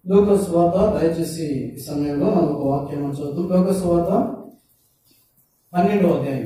లూకా సువార్త దయచేసి ఈ సమయంలో మనం ఒక వాక్యం చదువుతాం. లూకా సువార్త 12వ అధ్యాయం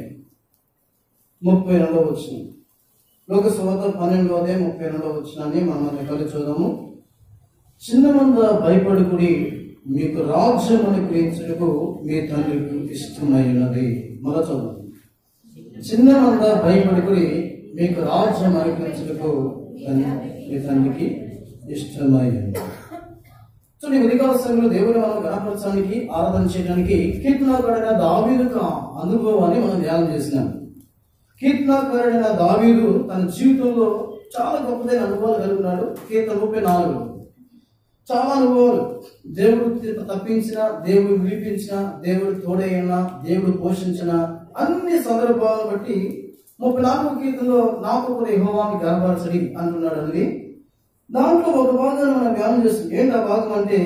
32వ వచనం. లూకా సువార్త 12వ అధ్యాయం 32వ వచనాన్ని మనం కలిసి చూద్దాము. చిన్న మంద భయపడుకుడి, మీకు రాజ్యం అనుగ్రహించుటకు మీ తండ్రికి ఇష్టమైనది. మరో చూద్దాం. చిన్న మంద భయపడుకుడి, మీకు రాజ్యం అనుగ్రహించుటకు మీ తండ్రికి ఇష్టమైనది. సో నీ ఉదయకాల సమయంలో దేవుని మనం గణపరచడానికి, ఆరాధన చేయడానికి కీర్తనాకారుడైన దావీదు అనుభవాన్ని మనం ధ్యానం చేసినాం. కీర్తనాకారుడైన దావీదు తన జీవితంలో చాలా గొప్పదైన అనుభవాలు కలిగినాడు. కీర్తన 34 చాలా అనుభవాలు. దేవుడు తప్పించిన, దేవుడు విడిపించిన, దేవుడు తోడైన, దేవుడు పోషించిన అన్ని సందర్భాలను బట్టి 34వ కీర్తనలో నాకు కూడా యెహోవాని గణపరచడి అంటున్నాడు. అనేది దాంట్లో ఒక భాగాన్ని మనం ధ్యానం చేస్తుంది. ఏంటి ఆ భాగం అంటే,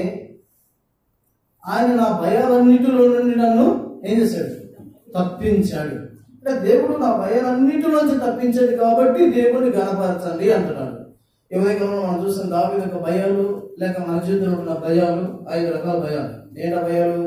ఆయన నా భయాలన్నిటిలో నుండి నన్ను ఏం చేశాడు? తప్పించాడు. అంటే దేవుడు నా భయాలన్నిటిలోంచి తప్పించాడు కాబట్టి దేవుడిని గణపరచండి అంటున్నాడు. ఎవరైనా మనం చూసిన దావీదు యొక్క భయాలు, లేక మన జీవితంలో ఉన్న భయాలు 5 రకాల భయాలు. ఏంటా భయాలు?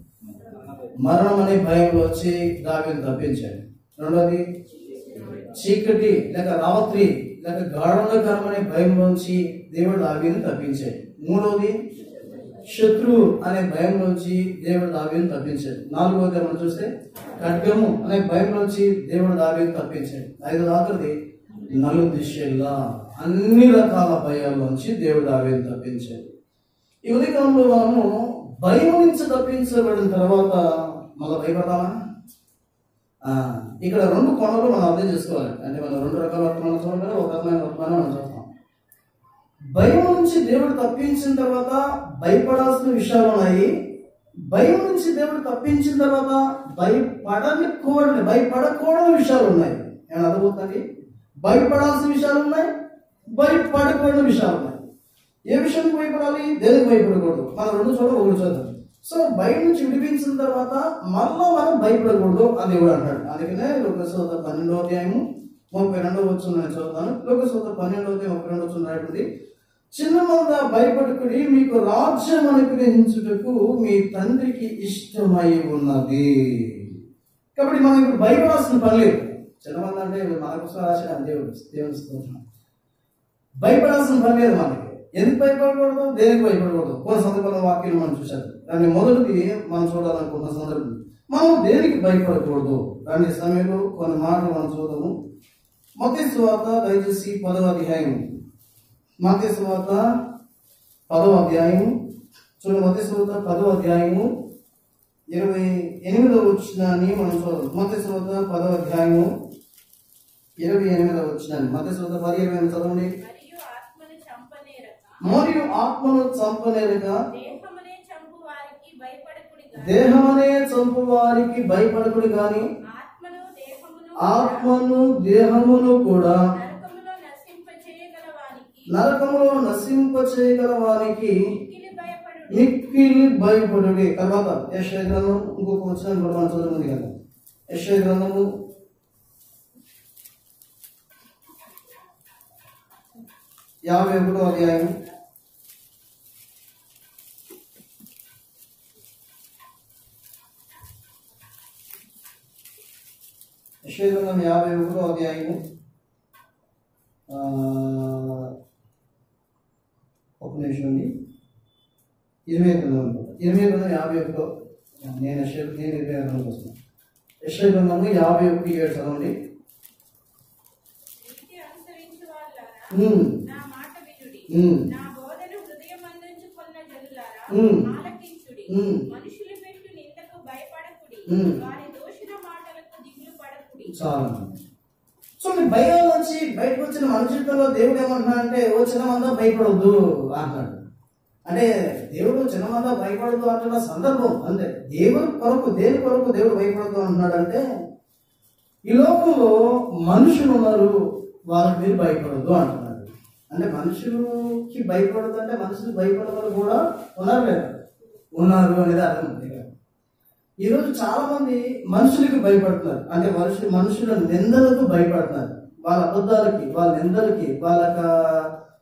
మరణం అనే భయంలో వచ్చి దావీదు తప్పించాడు. రెండోది చీకటి లేక రాత్రి లేక గాఢంధకారం అనే భయంలోంచి దేవుడు దావీదుని తప్పించాడు. మూడవది శత్రువు అనే భయంలోంచి దేవుడు దావీదుని తప్పించాడు. నాలుగవది మనం చూస్తే ఖడ్గము అనే భయంలోంచి దేవుడు దావీదుని తప్పించాడు. 5వ ఆఖరిది నలుదిశలా అన్ని రకాల భయాల్లోంచి దేవుడు దావీదుని తప్పించాడు. ఈ ఉదయకాలంలో మనము భయం నుంచి తప్పించబడిన తర్వాత మళ్ళీ భయపడతామా? ఇక్కడ 2 కోణాలు మనం అర్థం చేసుకోవాలి. అంటే మనం 2 రకాల వర్తమానం చూడాలి, ఒక రకమైన వర్తమానం మనం చూస్తాం. భయం నుంచి దేవుడు తప్పించిన తర్వాత భయపడాల్సిన విషయాలు ఉన్నాయి. భయం నుంచి దేవుడు తప్పించిన తర్వాత భయపడకూడని విషయాలు ఉన్నాయి. ఏమైనా అర్థమవుతుంది? భయపడాల్సిన విషయాలు ఉన్నాయి, భయపడకూడని విషయాలు ఉన్నాయి. ఏ విషయానికి భయపడాలి? దేనికి భయపడకూడదు. మనం 2 చోట్ల ఒకటి చూద్దాం. సో భయం నుంచి విడిపించిన తర్వాత మళ్ళా మనం భయపడకూడదు అని దేవుడు అంటాడు. అందుకనే లూకా సువార్త 12వ అధ్యాయము 32వ వచనం నేను చదువుతాను. లూకా సువార్త 12వ అధ్యాయం 32వ వచనం రాయబడింది. చిన్న మంద భయపడుకుడి, మీకు రాజ్యం అనుగ్రహించుటకు మీ తండ్రికి ఇష్టమై ఉన్నది. కాబట్టి మనం ఇప్పుడు భయపడాల్సిన పని లేదు. చిన్న మంద అంటే మనకోసం రాసిన దేవుని భయపడాల్సిన పని లేదు మనకి. ఎందుకు భయపడకూడదు? దేనికి భయపడకూడదు? కొన్ని సందర్భాల వాక్యాలు మనం చూశారు. కానీ మొదటిది మనం చూడాలనుకున్న సందర్భం, మనం దేనికి భయపడకూడదు అనే సమయంలో కొన్ని మాటలు మనం చూద్దాము. మత్తయి సువార్త దయచేసి 10వ అధ్యాయం. మత్తయి సువార్త 10వ అధ్యాయము చూడండి. మత్తయి సువార్త 10వ అధ్యాయము 28వ వచనాన్ని మనం చూద్దాం. మత్తయి సువార్త 10వ అధ్యాయము 28వ వచనాన్ని. మత్తయి సువార్త 10:28 చదవండి. మరియు ఆత్మను చంపనేరక దేహమనే చంపు వారికి భయపడకుడు గాని ఆత్మను దేహమును కూడా నరకములో నశింపచేయగల వారికి మిక్కిలి భయపడుడి. తర్వాత యెషయా గ్రంథం ఇంకొక వచనం కూడా మనం చదువుతుంది కదా. యెషయా గ్రంథము 51వ అధ్యాయం 51వ అధ్యాయము ఒక నిమిషం అండి. 21 నేను 22 వస్తున్నాను. యెషయా గ్రంథము 51:7 చదవండి. చాలా. సో మీ భయం నుంచి బయటకు వచ్చిన మన జీవితంలో దేవుడు ఏమంటున్నా అంటే, ఓ చిన్నమందా భయపడవద్దు అంటున్నాడు. అంటే దేవుడు చిన్నమందా భయపడద్దు అంటున్న సందర్భం అంతే. దేని కొరకు దేవుడు భయపడద్దు అంటున్నాడు అంటే, ఈ లోకంలో మనుషులు ఉన్నారు, వాళ్ళకి మీరు భయపడద్దు అంటున్నాడు. అంటే మనుషులకి భయపడదు అంటే మనుషులు భయపడవాళ్ళు కూడా ఉన్నారు అనేది అర్థం. ఈరోజు చాలా మంది మనుషులకి భయపడుతున్నారు. అంటే మనుషుల నిందలకు భయపడుతున్నారు. వాళ్ళ అబద్ధాలకి, వాళ్ళ నిందలకి, వాళ్ళ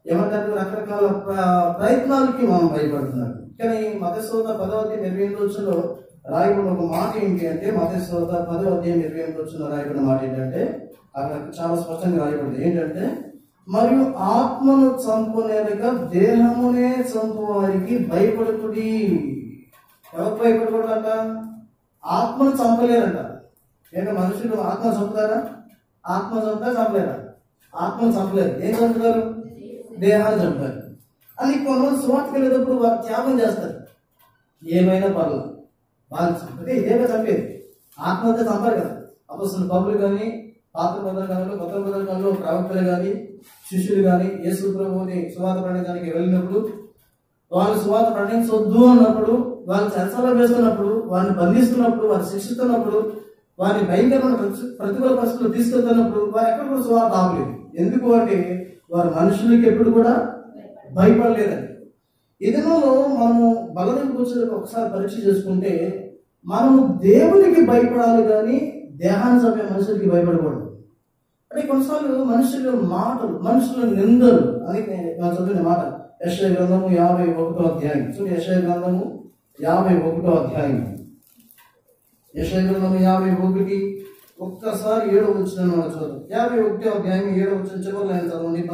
ఏమంటారు, రకరకాల ప్రయత్నాలకి మనం భయపడుతున్నారు. కానీ మత్తయి సువార్త 10వ అధ్యాయం 28వ రాయబడిన ఒక మాట ఏంటి అంటే, మత్తయి సువార్త 10వ అధ్యాయం 28వ రాయబడిన మాట ఏంటంటే, అక్కడ చాలా స్పష్టంగా రాయబడింది ఏంటంటే, మరియు ఆత్మను చంపునేక దేహమునే చంపు వారికి భయపడుతుడి. ఎవరు భయపడకూడదంట? ఆత్మను చంపలేరంట. ఏంటంటే మనుషులు ఆత్మ చంపుతారా? ఆత్మ చంపలేరా? ఆత్మను చంపలేరు. ఏం చంపుతారు? దేహాన్ని చంపుతారు. అని కొంతమంది సువార్తకి వెళ్ళేటప్పుడు వారు త్యాగం చేస్తారు. ఏమైనా పర్లేదు, వాళ్ళు చంపితే ఇదేగా చంపేది, ఆత్మహత్య చంపారు కదా. అపోస్తలులు పౌలు కానీ, పాత నిబంధనలో కొత్త నిబంధనలో ప్రవక్తలు కానీ, శిష్యులు కానీ యేసు ప్రభువుని సువార్త ప్రకటించడానికి వెళ్ళినప్పుడు, వాళ్ళు సువార్త ప్రకటించవద్దు అన్నప్పుడు, వాళ్ళు చెరసాలలో వేస్తున్నప్పుడు, వారిని బంధిస్తున్నప్పుడు, వారిని శిక్షిస్తున్నప్పుడు, వారిని భయంకరమైన ప్రతికూల పరిస్థితులు తీసుకెళ్తున్నప్పుడు వారు ఎక్కడ కూడా సువార్త ఆపలేదు. ఎందుకు అంటే వారు మనుషులకి ఎప్పుడు కూడా భయపడలేదని. ఇదిలో మనము బలదకు కూర్చొని ఒకసారి పరీక్ష చేసుకుంటే, మనము దేవునికి భయపడాలి కానీ దేహాన్ని చంపే మనుషులకి భయపడకూడదు. అంటే కొన్నిసార్లు మనుషుల మాటలు, మనుషుల నిందలు, అది నేను చదివిన మాట యెషయా గ్రంథము 51వ అధ్యాయం. చూడండి, యెషయా గ్రంథము 51వ అధ్యాయం. యెషయా గ్రంథము 51 ఒక్కసారి 7వ వచనం చదువు. 51వ అధ్యాయం 7వ వచనం చివరిలో చదవండి.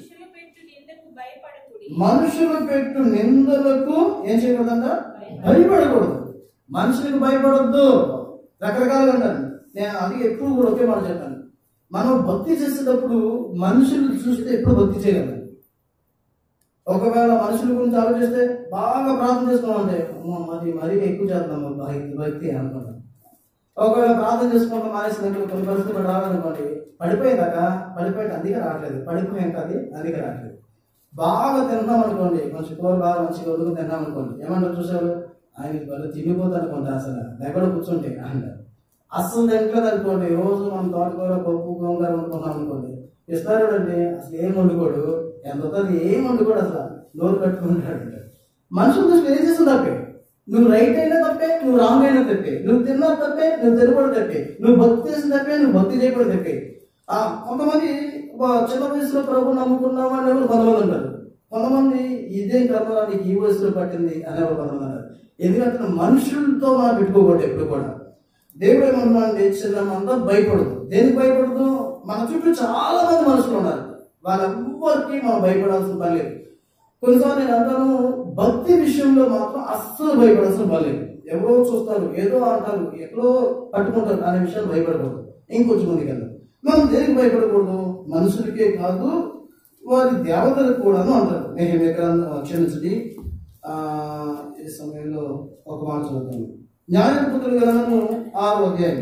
మనుషులు పెట్టు నిందలకు ఏం చేయకూడదంట? భయపడకూడదు. మనుషులకు భయపడొద్దు. రకరకాలుగా అంటారు. నేను అది ఎప్పుడు కూడా ఒకే మాట చెప్పాను, మనం భక్తి చేసేటప్పుడు మనుషులు చూస్తే ఎప్పుడు భక్తి చేయగలం. ఒకవేళ మనుషుల గురించి ఆలోచిస్తే బాగా ప్రార్థన చేసుకున్నామంటే అది మరీ ఎక్కువ చేద్దాం భక్తి అనుకుంటాం. ఒకవేళ ప్రార్థన చేసుకుంటాం మానేసినట్టు కొన్ని పరిస్థితులు రావాలనుకోండి, పడిపోయేదాకా అందుకే రావట్లేదు, పడిపోయాక అది అందుకే రావట్లేదు. బాగా తిన్నాం అనుకోండి, మంచి కూర బాగా మంచిగా వదులు తిన్నాం అనుకోండి, ఏమంటారు చూసారు, ఆయన వాళ్ళు తిరిగిపోతారు అనుకోండి, అసలు దగ్గర కూర్చుంటే అంటారు. అస్సలు తింటలేదు అనుకోండి, రోజు మనం తోటకూర పప్పు గోంగూర వండుకున్నాం అనుకోండి, ఇస్తారు అంటే అసలు ఏం వండుకోడు, ఎంత అవుతుంది ఏం వండుకోడు, అసలు నోరు కట్టుకుంటాడు. మనుషులు దృష్టిలో ఏం చేస్తుంది తప్పే, నువ్వు రైట్ అయినా తప్పే, నువ్వు రాంగ్ అయినా తప్పే, నువ్వు తిన్నా తప్పే, నువ్వు తినకూడదు తప్పే, నువ్వు భక్తి చేసిన తప్పే, నువ్వు భక్తి చేయకూడదు తప్పే. కొంతమంది చిన్న వయసులో ప్రభు నమ్ముకున్నామా అనేవారు కొంతమంది ఉంటారు. కొంతమంది ఇదేం కర్మ నీకు ఈ వయసులో పట్టింది అనేవారు కొంతమంది ఉంటారు. ఎందుకంటే మనుషులతో మనం పెట్టుకోకూడదు ఎప్పుడు కూడా. దేవుడు ఏమన్నాడంటే, చిన్నమంతా భయపడదు. దేనికి భయపడదు? మన చుట్టూ చాలా మంది మనుషులు ఉన్నారు, వాళ్ళెవ్వరికి మనం భయపడాల్సిన పని లేదు. కొన్నిసార్లు నేను అంటాను, భక్తి విషయంలో మాత్రం అస్సలు భయపడాల్సిన పని లేదు. ఎవరో చూస్తారు, ఏదో అంటారు, ఎక్కడో పట్టుకుంటారు అనే విషయాన్ని భయపడకూడదు. ఇంకొంచెం మందికి వెళ్దాం. మనం దేనికి భయపడకూడదు? మనుషులకే కాదు, వారి దేవతలకు కూడాను అంటారు. నేను ఎక్కడ క్షమించండి, ఈ సమయంలో ఒక మాట చదువుతాను. న్యాయాధిపతుల గ్రంథము 6వ అధ్యాయం.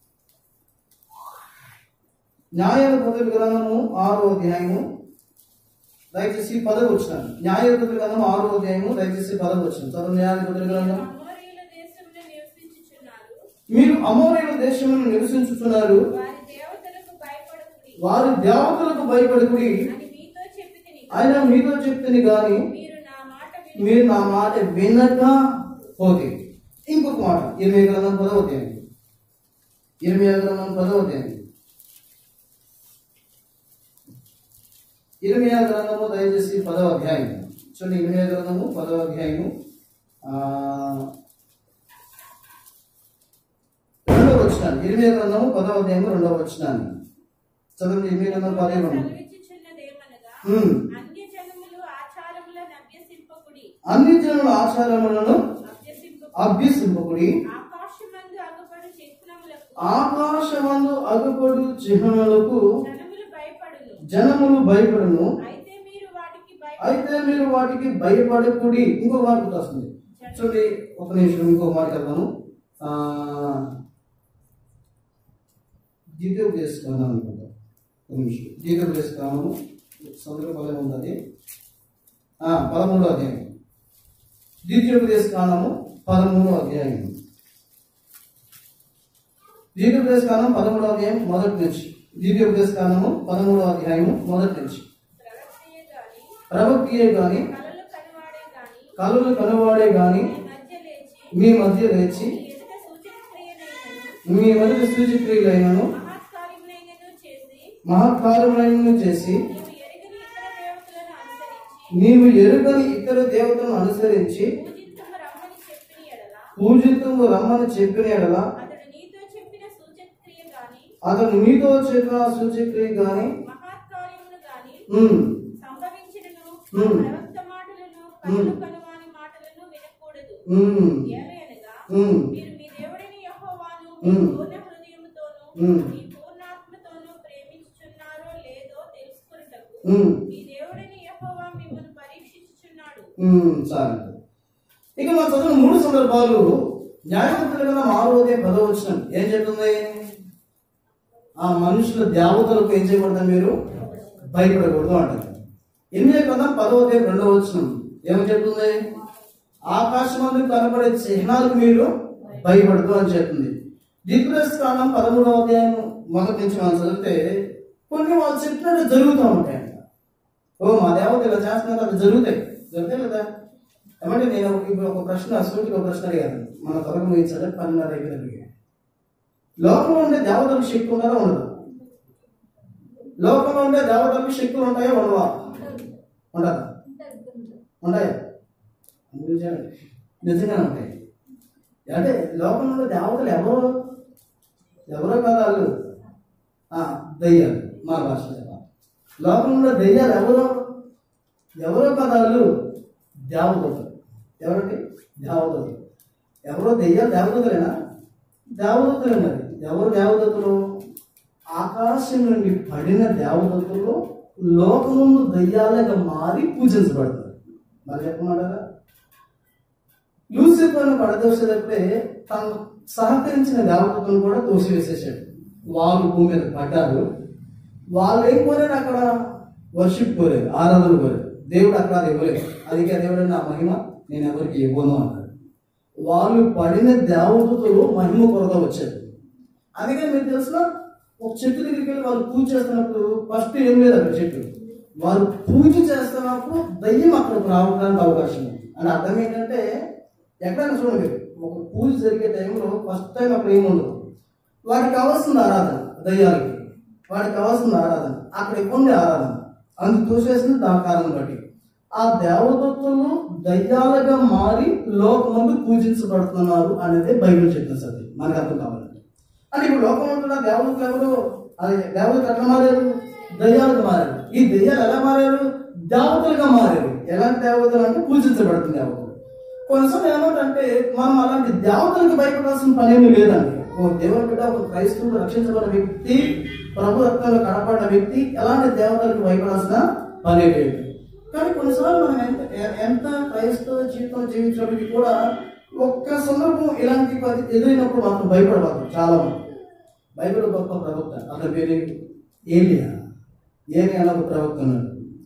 న్యాయాధిపతుల గ్రంథము 6వ అధ్యాయము దయచేసి 10వ వచనం. న్యాయాధిపతుల గ్రంథం 6వ అధ్యాయము దయచేసి 10వ వచనం చదువు. న్యాయాధిపతుల గ్రంథం. మీరు అమోరీయుల దేశంలో నివసించుచున్నారు, వారి దేవతలకు భయపడుకుడి ఆయన మీతో చెప్తుంది కానీ మీరు నా మాట వినక పోతే. ఇంకొక మాట, ఇర్మియా గ్రంథం 10వ అధ్యాయం. ఇర్మియా గ్రంథం 10వ అధ్యాయం. ఇర్మియా గ్రంథము దయచేసి 10వ అధ్యాయం. చూడండి, ఇర్మియా గ్రంథము 10వ అధ్యాయము 2వ వచనం. ఇర్మియా గ్రంథము 10వ అధ్యాయము 2వ వచనాన్ని చదవండి. ఇర్మియా గ్రంథం 10:2. అన్ని జనుల ఆచారములను అభ్యసింపకుడి, ఆకాశమందు అగుపడు చిహ్నములకు జనములు భయపడును, అయితే మీరు వాటికి భయపడకుడి. ఇంకో మాట వస్తుంది చూడండి, ఒక నిమిషం ఇంకో మాట వెళ్తాను. ద్వితీయోపదేశకాండం అనుకుంటా, ఒక నిమిషం. ద్వితీయోపదేశకాండము సందర్భంలో ఉన్నది 13వ అధ్యాయం. ద్వితీయోపదేశకాండము 13వ అధ్యాయం. ద్వితీయోపదేశకాండం 13వ అధ్యాయం మొదటి నుంచి. ద్వితీయోపదేశకాండము 13వ అధ్యాయము మొదటి నుంచి. ప్రవక్తియే గాని కలలు కనువాడే గాని మీ మధ్య లేచి మీ మధ్య సూచక్రియలైనను మహత్కార్యములైనను చేసి నీవు ఎరుగని ఇతర దేవతలను అనుసరించి పూజితము రమ్మని చెప్పిన ఎడల అతడు నీతో చెప్పిన సూచక్రియ గాని సరే, ఇక మన చదువు 3 సందర్భాలు న్యాయాధిపతుల గ్రంథం 6వ-10వ ఏం చెప్తుంది? ఆ మనుషుల దేవతలకు ఏం చేయకూడదు, మీరు భయపడకూడదు అంటారు. 8వ గ్రంథం 10వ-2వ ఏమని చెప్తుంది? ఆకాశమందు కనబడే చిహ్నాలకు మీరు భయపడదు అని చెప్తుంది. ద్వితీయోపదేశకాండం 13వ మొదటి నుంచి మనం చదివితే కొన్ని వాళ్ళు చెప్పినట్టు జరుగుతూ ఉంటాయంట. ఓ మా దేవత ఇలా చేస్తున్నారు, అది జరుగుతాయి కదా. ఏమంటే నేను ఇప్పుడు ఒక ప్రశ్న అడిగాను మన తరగతి ముగించాలి 12:30 అయిపోయినప్పటికీ. లోకంలో ఉండే దేవతలకు శక్తి ఉండాలా ఉండదు? లోకంలో ఉండే దేవతలకు శక్తులు ఉంటాయా ఉండవా? ఉండదా? ఉంటాయా? నిజంగానే ఉంటాయి. అంటే లోకంలో ఉండే దేవతలు ఎవరో కాదు, వాళ్ళు దయ్యాలు. మా భాష లోకంలో ఉండే దయ్యాలు ఎవరో కాదు, వాళ్ళు దేవతలు. ఎవరండి? దేవతలు. ఎవరో దెయ్యాలు దేవతలేనా? దేవదత్తులు మరి. ఎవరు దేవదత్తులు? ఆకాశం నుండి పడిన దేవదత్తులు లోకముందు దయ్యాలుగా మారి పూజించబడతారు. మరి చెప్పమంటారా? లూసిఫర్ను పడదోసేటప్పుడే తను సహకరించిన దేవదత్తులను కూడా తోసివేసేసాడు. వాళ్ళు భూమి మీద పడ్డారు. వాళ్ళు ఏం కోరారు? అక్కడ వర్షిప్ కోరారు, ఆరాధన కోరారు. దేవుడు అక్కడ అది ఇవ్వలేదు. అందుకే దేవుడు నా మహిమ నేను ఎవరికి ఇవ్వను అన్నాడు. వాళ్ళు పడిన దేవదూతలు మహిమ కొరత వచ్చారు. అందుకే మీకు తెలిసిన ఒక చెట్టు దగ్గరికి వెళ్ళి వాళ్ళు పూజ చేస్తున్నప్పుడు ఫస్ట్ ఏం లేదు అక్కడ చెట్టు. వాళ్ళు పూజ చేస్తున్నప్పుడు దయ్యం అక్కడ రావడానికి అవకాశం ఉంది. అని అర్థం ఏంటంటే ఎక్కడైనా చూడండి, ఒక పూజ జరిగే టైంలో ఫస్ట్ టైం అక్కడ ఏముండదు. వాడికి కావాల్సింది ఆరాధన, దయ్యాలకి వాడికి కావాల్సింది ఆరాధన. అక్కడ ఇవ్వండి ఆరాధన, అందుకు తోసేసింది దాని కారణం బట్టి. ఆ దేవదత్తులు దయ్యాలుగా మారి లోకమందు పూజించబడుతున్నారు అనేది బైబిల్ చెప్పిన సత్యం. మనకు అర్థం కావాలంటే అంటే ఇప్పుడు లోకమందు దేవదత్తులు ఎవరు? అది దేవతలు ఎట్లా మారారు? దయ్యాలుగా మారారు. ఈ దయ్యాలు ఎలా మారారు? దేవతలుగా మారారు. ఎలాంటి దేవతలు అంటే పూజించబడుతున్న దేవతలు. కొన్నిసార్లు ఏమంటే మనం అలాంటి దేవతలకు భయపడాల్సిన పని ఏమీ లేదండి. ఒక దేవుని బిడ్డ, ఒక క్రైస్తవుడు, రక్షించబడిన వ్యక్తి, ప్రభు రక్తంలో కనపడిన వ్యక్తి ఎలాంటి దేవతలకు భయపడాల్సిన పని లేదు. కానీ కొన్నిసార్లు మనం ఎంత క్రైస్తవ జీవితం జీవించడానికి కూడా ఒక్క సందర్భం ఇలాంటి ఎదురైనప్పుడు మాత్రం భయపడబడతాం చాలా మంది. బైబిల్ గొప్ప ప్రవక్త, అతని పేరు ఏలియా అన్న ఒక ప్రవక్త ఉన్నాడు.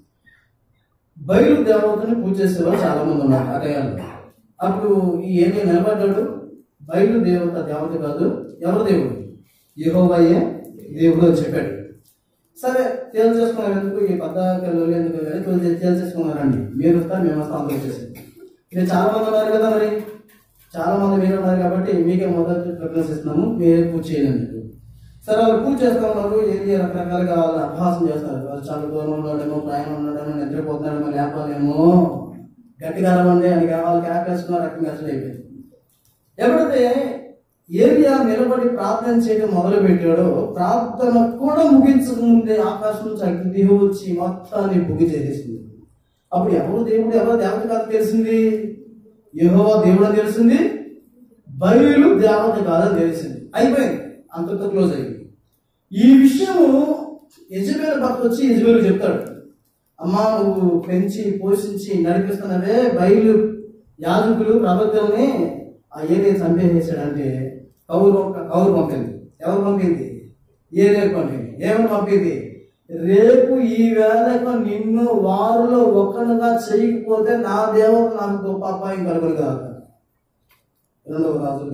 బయలు దేవతని పూజ చేసేవాళ్ళు చాలా మంది ఉన్నారు ఆ టైంలో. అప్పుడు ఈ ఏలియా నిలబడ్డాడు. బయలు దేవత కాదు, ఎవరు దేవుడు? యెహోవాయే దేవుడు అని చెప్పాడు. సరే తేల్చేసుకున్నారు. ఎందుకు ఈ పద్దాకలు ఎందుకు తేల్చేసుకున్నారండి? మీరు వస్తారు, మేము వస్తాం అంత వచ్చేసి. ఇది చాలా మంది ఉన్నారు కదా, మరి చాలా మంది మీరు ఉన్నారు కాబట్టి మీకే మొదటి ప్రిఫరెన్స్ ఇస్తున్నాము, మీరే పూజ చేయాలండి. సరే వాళ్ళు పూజ చేస్తూ ఉన్నారు. ఏది రకరకాలుగా వాళ్ళు అభ్యాసం చేస్తారు. వాళ్ళు చాలా దూరం ఉండడమో, ప్రయాణం ఉండడమో, నిద్రపోతున్నాడేమో, లేపాలేమో, గట్టిగా అరవండి అని వాళ్ళకి ఆపేస్తున్నారు. రకంగా అయిపోయింది. ఎప్పుడైతే ఏలియా నిలబడి ప్రార్థన చేయడం మొదలు పెట్టాడో, ప్రార్థన కూడా ముగించకముందే ఆకాశం నుంచి అగ్ని వచ్చి మొత్తాన్ని బుగ్గి చేసేసింది. అప్పుడు ఎవరు దేవుడు, ఎవరు దేవత కాదు తెలిసింది? యెహోవా దేవుడు అని తెలిసింది, బయలు దేవత కాదని తెలిసింది. అయిపోయింది, అంతతో క్లోజ్ అయింది. ఈ విషయము యెజబెలు భర్త వచ్చి యెజబెలు చెప్తాడు, అమ్మా నువ్వు పెంచి పోషించి నడిపిస్తున్నవే బయలు యాజకులు ప్రవక్తల్ని ఆ ఏలియా చంపేసేసాడంటే కౌరు పంపింది. ఎవరు పంపింది? ఏలియా పంపింది. ఏమని పంపింది? రేపు ఈ వేళకు నిన్ను వారిలో ఒక్కడుగా చేయకపోతే నా దేవుడు నాకు గొప్ప అపాయం కలుగును కాదు. మొదటి రాజుల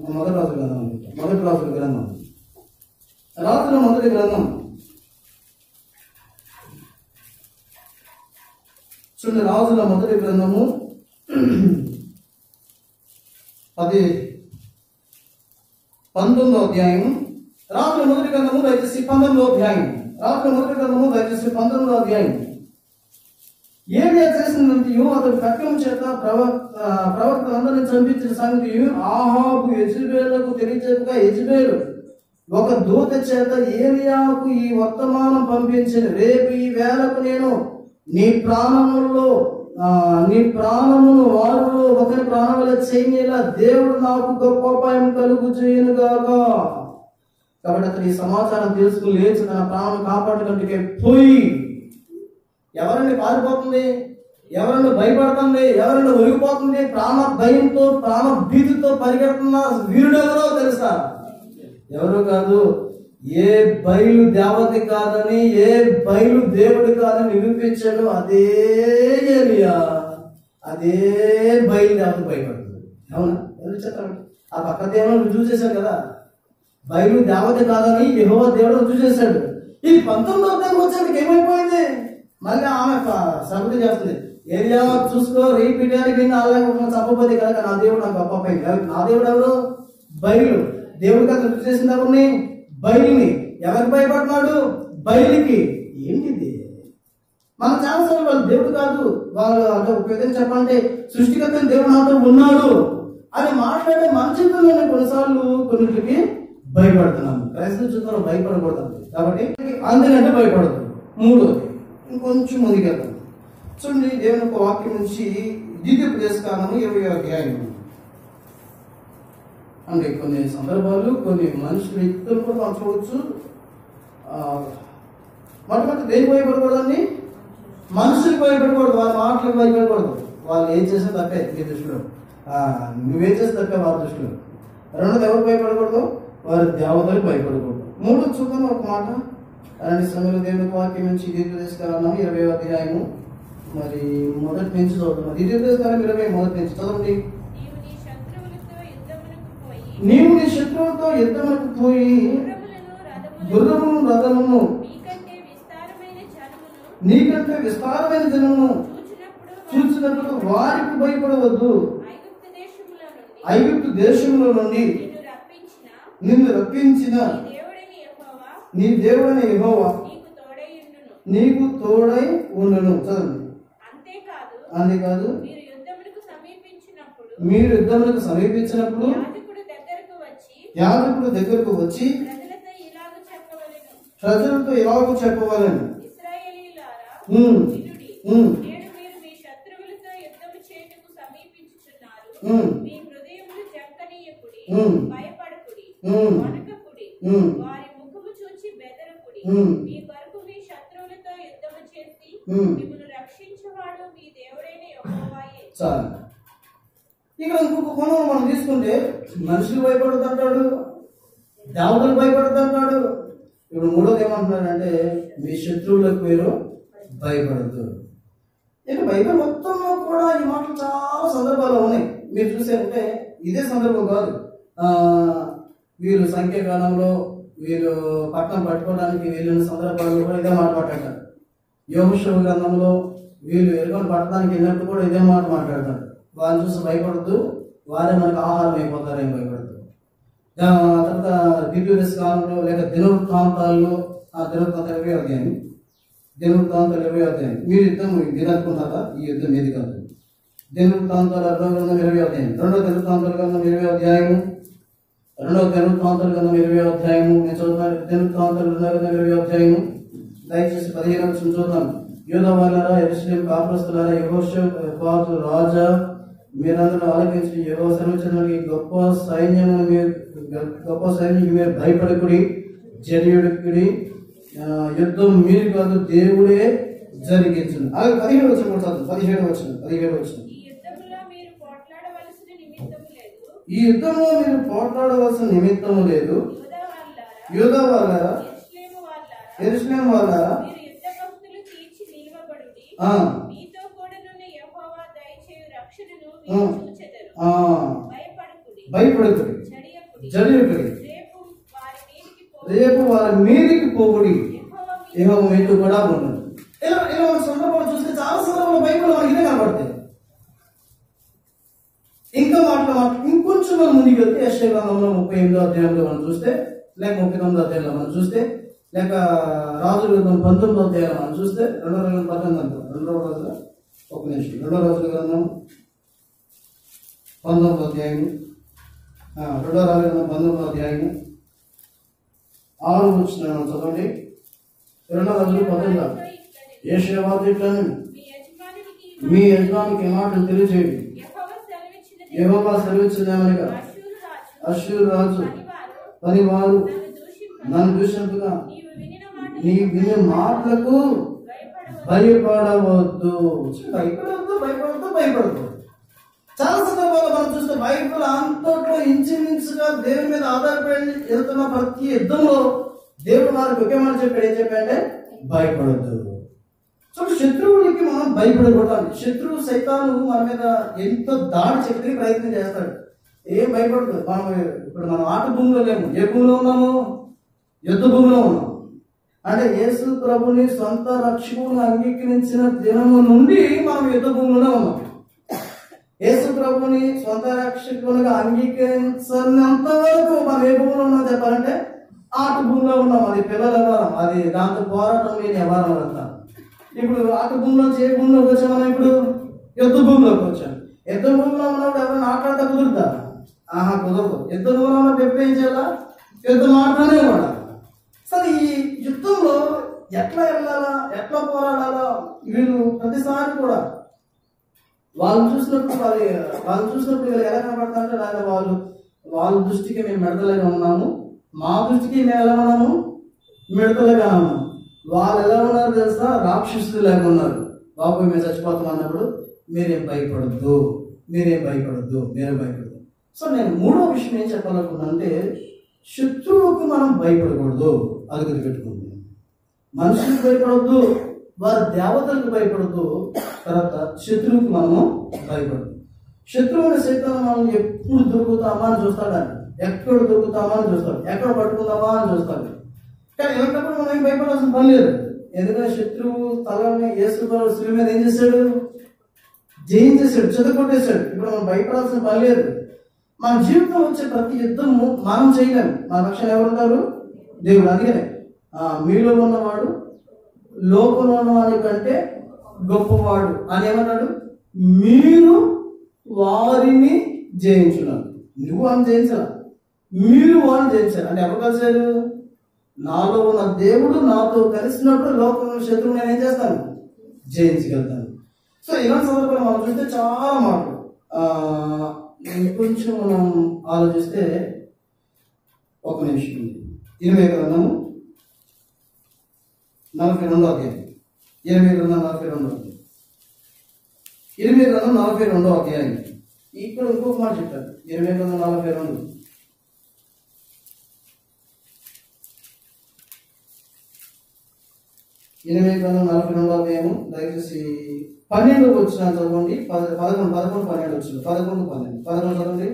గ్రంథం రాజుల మొదటి గ్రంథం చూడండి. రాజుల మొదటి గ్రంథము 19వ అధ్యాయం. రాజుల మొదటి గ్రంథము దయచేసి 19వ అధ్యాయం. రాజుల మొదటి గ్రంథము దయచేసి 19వ అధ్యాయం ఏలియా చేసినంతయు అతడు ఖడ్గం చేత ప్రవక్తలందరినీ చంపించిన సంగతి ఆహాబు యెజెబెలుకు తెలియజేయగా యెజెబెలు ఒక దూత చేత ఏలియాకు ఈ వర్తమానం పంపించిన రేపు ఈ వేళకు నేను నీ ప్రాణమును వారిలో ఒకరి ప్రాణముల చేయనేలా దేవుడు నాకు గొప్ప అపాయం కలుగు చేయనుగాక. కాబట్టి అతను ఈ సమాచారం తెలుసుకుని లేచి తన ప్రాణం కాపాడుకుంటే పోయి ఎవరిని పారిపోతుంది, ఎవరిని భయపడుతుంది, ఎవరిని ఒరిగిపోతుంది, ప్రాణ భయంతో ప్రాణ భీతితో పరిగెడుతున్న వీరుడెవరో తెలుసా? ఎవరు కాదు, ఏ బయలు దేవత కాదని, ఏ బయలు దేవుడు కాదని నిరూపించాడు అదే ఏలియా. అదే బయలు దేవత భయపడుతుంది. అవునా? ఎందుకు చెప్తాడు? ఆ పక్క దేవుడు రుజువు చేశాడు కదా, బయలు దేవత కాదని యెహోవా దేవుడు రుజువు చేశాడు. ఈ 19వ అధ్యాయం వచ్చేందుకు ఏమైపోయింది? మళ్ళీ ఆమె సబుద్ధి చేస్తుంది. ఏలియా చూసుకో, రీపీటానికి చంపబోతే కదా నా దేవుడు నాకు గొప్ప అయింది. నా దేవుడు ఎవరు? బయలు. దేవుడు కదా రుజువు చేసింది ఎవరిని? బయలుని. ఎవరికి భయపడుతున్నాడు? బయలుకి. ఏంటిది? మన చాలాసార్లు వాళ్ళు దేవుడు కాదు, వాళ్ళు అంటే ఒక విధంగా చెప్పాలంటే సృష్టికర్త దేవుడు నాతో ఉన్నాడు అని మాట్లాడే మన జీవితంలోనే కొన్నిసార్లు కొన్నిటికి భయపడుతున్నాము. క్రైస్తవ జీవితంలో భయపడకూడదు కాబట్టి అందుకంటే భయపడదు. మూడోది ఇంకొంచెం ముందుకెళ్తాం. చూడండి, దేవుని ఒక వాక్యం నుంచి ద్వితీయోపదేశకాండము 20వ అధ్యాయం. అంటే కొన్ని సందర్భాలు కొన్ని మనుషులు వ్యక్తులు కూడా మనం చూడవచ్చు. మొట్టమొదటి దేనికి భయపడకూడదండి? మనుషులకు భయపడకూడదు, వాళ్ళ మాటలకు భయపడకూడదు. వాళ్ళు ఏం చేస్తే తప్పే మీ దృష్టిలో, నువ్వేం చేస్తే తప్పే వారి దృష్టిలో. రెండోది ఎవరు భయపడకూడదు? వారి దేవతలకు భయపడకూడదు. మూడోది చూద్దాం ఒక మాట. అలాంటి సమయంలో దేవుని వాక్యం నుంచి ద్వితీయోపదేశకాండము 20వ అధ్యాయము మరి మొదటి నుంచి చదువుతున్నాం. ద్వితీయోపదేశకాండం 20 మొదటి నుంచి చదవండి. నీవు నీ శత్రువులతో యుద్ధములకు పోయి గుర్రమును రథమును నీకంటే విస్తారమైన జనమును చూసినప్పుడు వారికి భయపడవద్దు. ఐగుప్తు దేశంలో నుండి నిన్ను రప్పించిన నీ దేవుడైన యెహోవా నీకు తోడై ఉండును. చదువు. అంతేకాదు మీరు యుద్ధములకు సమీపించినప్పుడు యాజకుడు దగ్గరకు వచ్చి ప్రజలతో ఇలాగూ చెప్పవలెను, చాలు. ఇక్కడ ఇంకొక కోణం మనం తీసుకుంటే మనుషులు భయపడద్దు అంటాడు, దేవతలు భయపడద్దు అంటాడు. ఇప్పుడు మూడోది ఏమంటున్నాడంటే మీ శత్రువులకు మీరు భయపడద్దు. ఇక బైబిల్ మొత్తంలో కూడా ఈ మాటలు చాలా సందర్భాలు ఉన్నాయి. మీరు చూసారంటే ఇదే సందర్భం కాదు, వీరు సంఖ్యాకాలంలో వీరు పట్టణం పట్టుకోవడానికి వెళ్ళిన సందర్భాల్లో కూడా ఇదే మాట మాట్లాడతారు. యోషువ గ్రంథంలో వీళ్ళు ఎరుకొని పట్టడానికి వెళ్ళినప్పుడు కూడా ఇదే మాట మాట్లాడతారు. వాళ్ళని చూసి భయపడద్దు, వారే మనకు ఆహారం అయిపోతారని భయపడద్దు. తర్వాత ద్వితీయోపదేశకాండంలో లేక దినవృత్తాంతాల్లో దినవృత్తాంతాలు 20వ అధ్యాయం, దినవృత్తాంతాలు 20వ అధ్యాయం. మీరు యుద్ధం ఇది అనుకుంటారా? ఈ యుద్ధం ఏది కాదు. దినవృత్తాంతాలు 20వ అధ్యాయం, రెండవ దినవృత్తాంతాల గ్రంథం 20వ అధ్యాయము, రెండవ దినవృత్తాంతాల గ్రంథం 20వ అధ్యాయము. నేను చదువుతాను. దినవృత్తాంతాలు 20వ అధ్యాయము దయచేసి 15వ వచనం చూద్దాం. యూదా వారులారా, యెరూషలేము కాపురస్తులారా, యెహోషాపాతు రాజా మీరందరూ ఆలకించి యెహోవా సెలవిచ్చినటువంటి గొప్ప సైన్యము మీరు భయపడకుడి, జడియుడి. యుద్ధం మీరు కాదు, దేవుడే జరిగించును. అలాగే 17వ వచనం కూడా చదువు. 17వ వచనం ఈ యుద్ధంలో మీరు పోట్లాడవలసిన నిమిత్తము లేదు. యూదా వారులారా, యెరూషలేము వారులారా, భయపడకుడి, జడియుడి. రేపు వారి మీదికి పోకుడి, యెహోవా మీతో కూడా ఉండదు. ఇలా సందర్భాలు చూస్తే చాలా సందర్భాలు బైబిల్ మనకి ఇదే కనబడతాయి. ఇంకా ఇంకొంచెం మనం ముందుకు వెళ్తే యెషయా గ్రంథంలో 38వ అధ్యాయంలో మనం చూస్తే, లేక 39వ అధ్యాయంలో మనం చూస్తే, లేక రాజుల గ్రంథం 19వ అధ్యాయంలో మనం చూస్తే, 2 రోజుల ఒక నిమిషం. 2 రాజుల గ్రంథం 19వ అధ్యాయం 2 రాజుల గ్రంథం 19వ అధ్యాయం 6 వచనం చదవండి. 2 రాజులు 19. యెషయా ఇట్లను మీ యజమానికి ఏ మాటలు తెలియజేయండి. యెహోవా సెలవిచ్చినదేమనగా అష్షూరు రాజు పనివారు నన్ను దూషింపగా నీ వినే మాటలకు భయపడవద్దు. భయపడద్దు. చాలా సందర్భాల్లో మనం చూస్తే బైబిల్ అంతట్లో ఇంచుమించుగా దేవుని మీద ఆధారపడి వెళ్తున్న ప్రతి యుద్ధంలో దేవుడు మనకు ఒకే మాట చెప్పాడు. ఏం చెప్పాడంటే భయపడద్దు. సో శత్రువునికి మనం భయపడకూడదు. శత్రువు సైతాను మన మీద ఎంతో దాడి చేయడానికి ప్రయత్నం చేస్తాడు. ఏం భయపడదు. మనం ఆట భూమిలో లేము. ఏ భూమిలో ఉన్నాము? యుద్ధ భూమిలో ఉన్నాము. అంటే యేసు ప్రభుని సొంత రక్షకుని అంగీకరించిన దినము నుండి మనం యుద్ధ భూమిలోనే ఉన్నాం. యేసు ప్రభుని సొంత రక్షకునిగా అంగీకరించినంత వరకు మనం ఏ భూమిలో ఉన్నాం చెప్పాలంటే ఆట భూమిలో ఉన్నాం. అది పిల్లల వ్యవహారం, అది దాంతో పోరాటం లేని వ్యవహారం అంతా. ఇప్పుడు ఆట భూమిలోంచి ఏ భూమిలోకి వచ్చాం? మనం ఇప్పుడు యుద్ధ భూమిలోకి వచ్చాం. యుద్ధ భూమిలో ఉన్నప్పుడు ఎవరైనా ఆటలాడితే కుదురుతా? కుదరదు. యుద్ధ భూమిలో ఉన్నప్పుడు ఎప్పుడు ఏం చేయాలా? యుద్ధం ఆడుతూనే ఉండాలి. సరే, ఈ యుద్ధంలో ఎట్లా వెళ్ళాలా, ఎట్లా పోరాడాలా, వీళ్ళు ప్రతిసారి కూడా వాళ్ళు చూసినప్పుడు వీళ్ళు ఎలా కనపడతారంటే లేదా వాళ్ళ దృష్టికి మేము మిడతలుగా ఉన్నాము, మా దృష్టికి మేము ఎలా ఉన్నాము? మిడతలుగా ఉన్నాము. వాళ్ళు ఎలా ఉన్నారు తెలుసా? రాక్షసులు లాగా ఉన్నారు. బాబు మేము చచ్చిపోతాం అన్నప్పుడు మీరేం భయపడద్దు. సో నేను 3వ విషయం ఏం చెప్పాలనుకున్నా అంటే శత్రువుకు మనం భయపడకూడదు. అది గుర్తుపెట్టుకోండి. మనుషులకు భయపడద్దు, వారి దేవతలకు భయపడద్దు. తర్వాత శత్రువుకి మనము భయపడదు. శత్రువుని సైతం మనం ఎప్పుడు దొరుకుతామా అని చూస్తాడు. ఎక్కడ దొరుకుతామా అని చూస్తాడు. ఎక్కడ పట్టుకుందామా అని చూస్తాడు. కానీ ఇలాంటప్పుడు మనం ఏం భయపడాల్సిన పని లేదు. ఎందుకంటే శత్రువు తలని యేసు శిలువ మీద ఏం చేశాడు? జయించేశాడు, చెదకొట్టేశాడు. ఇప్పుడు మనం భయపడాల్సిన పని లేదు. మన జీవితంలో వచ్చే ప్రతి యుద్ధము మనం చేయలేము. మన రక్షణ ఎవరుంటారు? దేవుడు. అందుకనే మీలో ఉన్నవాడు లోకంలో ఉన్నవాడి కంటే గొప్పవాడు అని ఏమన్నాడు? మీరు వారిని జయించున్నారు. నువ్వు అని జయించాల, మీరు వారిని జయించారు. అంటే ఎవరు కలిసారు? నాలో ఉన్న దేవుడు నాతో కలిసినప్పుడు లోకంలో శత్రువు నేను ఏం చేస్తాను? జయించగలుగుతాను. సో ఇలాంటి సందర్భంలో మనం చూస్తే చాలా మాటలు ఇంకొంచెం మనం ఆలోచిస్తే ఒక నిమిషం. 20 గ్రంథము 42వ అధ్యాయం. 20 గ్రంథం 42వ అధ్యాయం. 20 గ్రంథం 42వ అధ్యాయం. ఇక్కడ ఇంకొక మాట చెప్తారు. 20 గ్రంథం 42. దయచేసి 12 వచ్చిన చదవండి. 11 12 వచ్చిన 11 చదవండి.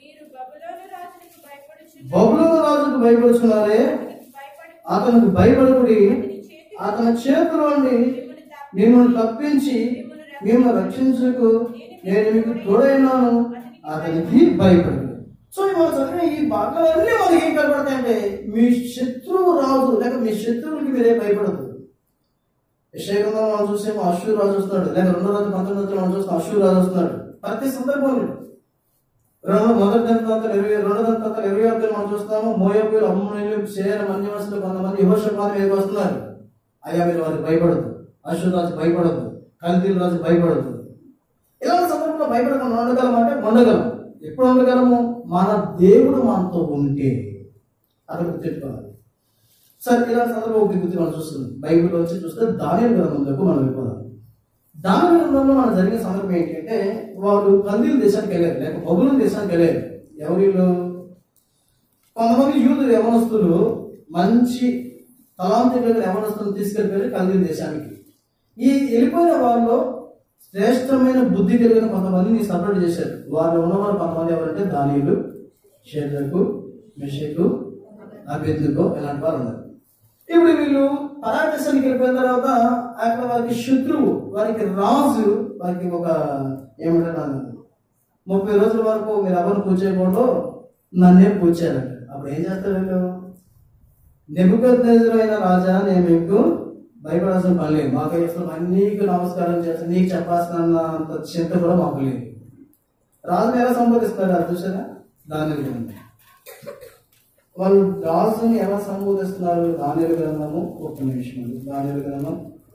బబులోను రాజుకు భయపడుచున్నారే, అతనికి భయపడుకుడి. అతని చేతుల నుండి మిమ్మల్ని తప్పించి మిమ్మల్ని రక్షించుకు నేను మీకు తోడైనాను. అతనికి భయపడు. సో మనం చదివిన ఈ భాగాలన్నీ మనకి ఏం కనబడతాయంటే మీ శత్రువు రాజు లేక మీ శత్రువులకి మీరే భయపడదు. యెషయా గ్రంథంలో మనం చూసేమో అష్షూరు రాజు వస్తున్నాడు. లేక 2 రాజు 19 మనం చూస్తాం అష్షూరు రాజు వస్తున్నాడు. ప్రతి సందర్భంలో మొదటి దంతాంతాలు 20 మనం చూస్తాము. మోయాబీయులు, అమ్మోనీయులు, సేన మన్యవసులు కొంతమంది యెహోషాపాతు మీదకి వస్తున్నారు. అయ్యా మీరు వారికి భయపడదు. అష్షూరు రాజు భయపడద్దు. కల్దీయుల రాజు భయపడద్దు. ఇలాంటి సందర్భంలో భయపడకుండా ఉండగలం అంటే ఉండగలం. ఎప్పుడు ఉండగలము? మన దేవుడు మనతో ఉంటే. అక్కడ గుర్తుపెట్టుకోవాలి. సరే, ఇలాంటి సందర్భం ఒకటి గుర్తు మనం చూస్తుంది. బైబిల్లో వచ్చి చూస్తే దానియేలు గ్రంథంలోకి మనం వెళ్ళిపోదాం. దానియేలు గ్రంథంలో మనం జరిగిన సందర్భం ఏంటంటే వాళ్ళు కల్దీయుల దేశానికి వెళ్ళారు, లేక బబులోను దేశానికి వెళ్ళారు. ఎవరిలో? కొంతమంది యూదులు యవనస్తులు మంచి తలాంతులు యవనస్తులు తీసుకెళ్ళిపోయారు కల్దీయుల దేశానికి. ఈ వెళ్ళిపోయిన వాళ్ళు శ్రేష్టమైన బుద్ధి కలిగిన కొంతమందిని సపరేట్ చేశారు. వాళ్ళు ఉన్నవారు కొంతమంది ఎవరంటే దానియేలు, షద్రకు, మెషకు, అబేద్నెగో ఇలాంటి వారు ఉన్నారు. ఇప్పుడు వీళ్ళు పరాదేశానికి వెళ్ళిపోయిన తర్వాత అక్కడ వారికి శత్రువు, వారికి రాజు, వారికి ఒక ఏమంటారు 30 రోజుల వరకు మీరు ఎవరిని పూజ చేయకూడదు, నన్నే పూజ చేయాలంట. అప్పుడు ఏం చేస్తారు వీళ్ళు? నెబుకద్నెజరు అయిన రాజా నేను మీకు భయపడాల్సిన పని లేదు. మాకు అసలు నీకు నమస్కారం చేస్తాను, నీకు చెప్పాల్సిన అంత చింత కూడా మాకు లేదు. రాజుని ఎలా సంబోధిస్తారు అది చూసారా? దానియేలు గ్రంథం వాళ్ళు రాజుని ఎలా సంబోధిస్తున్నారు? దానియేలు గ్రంథము ఒక నిమిషం. దానియేలు గ్రంథం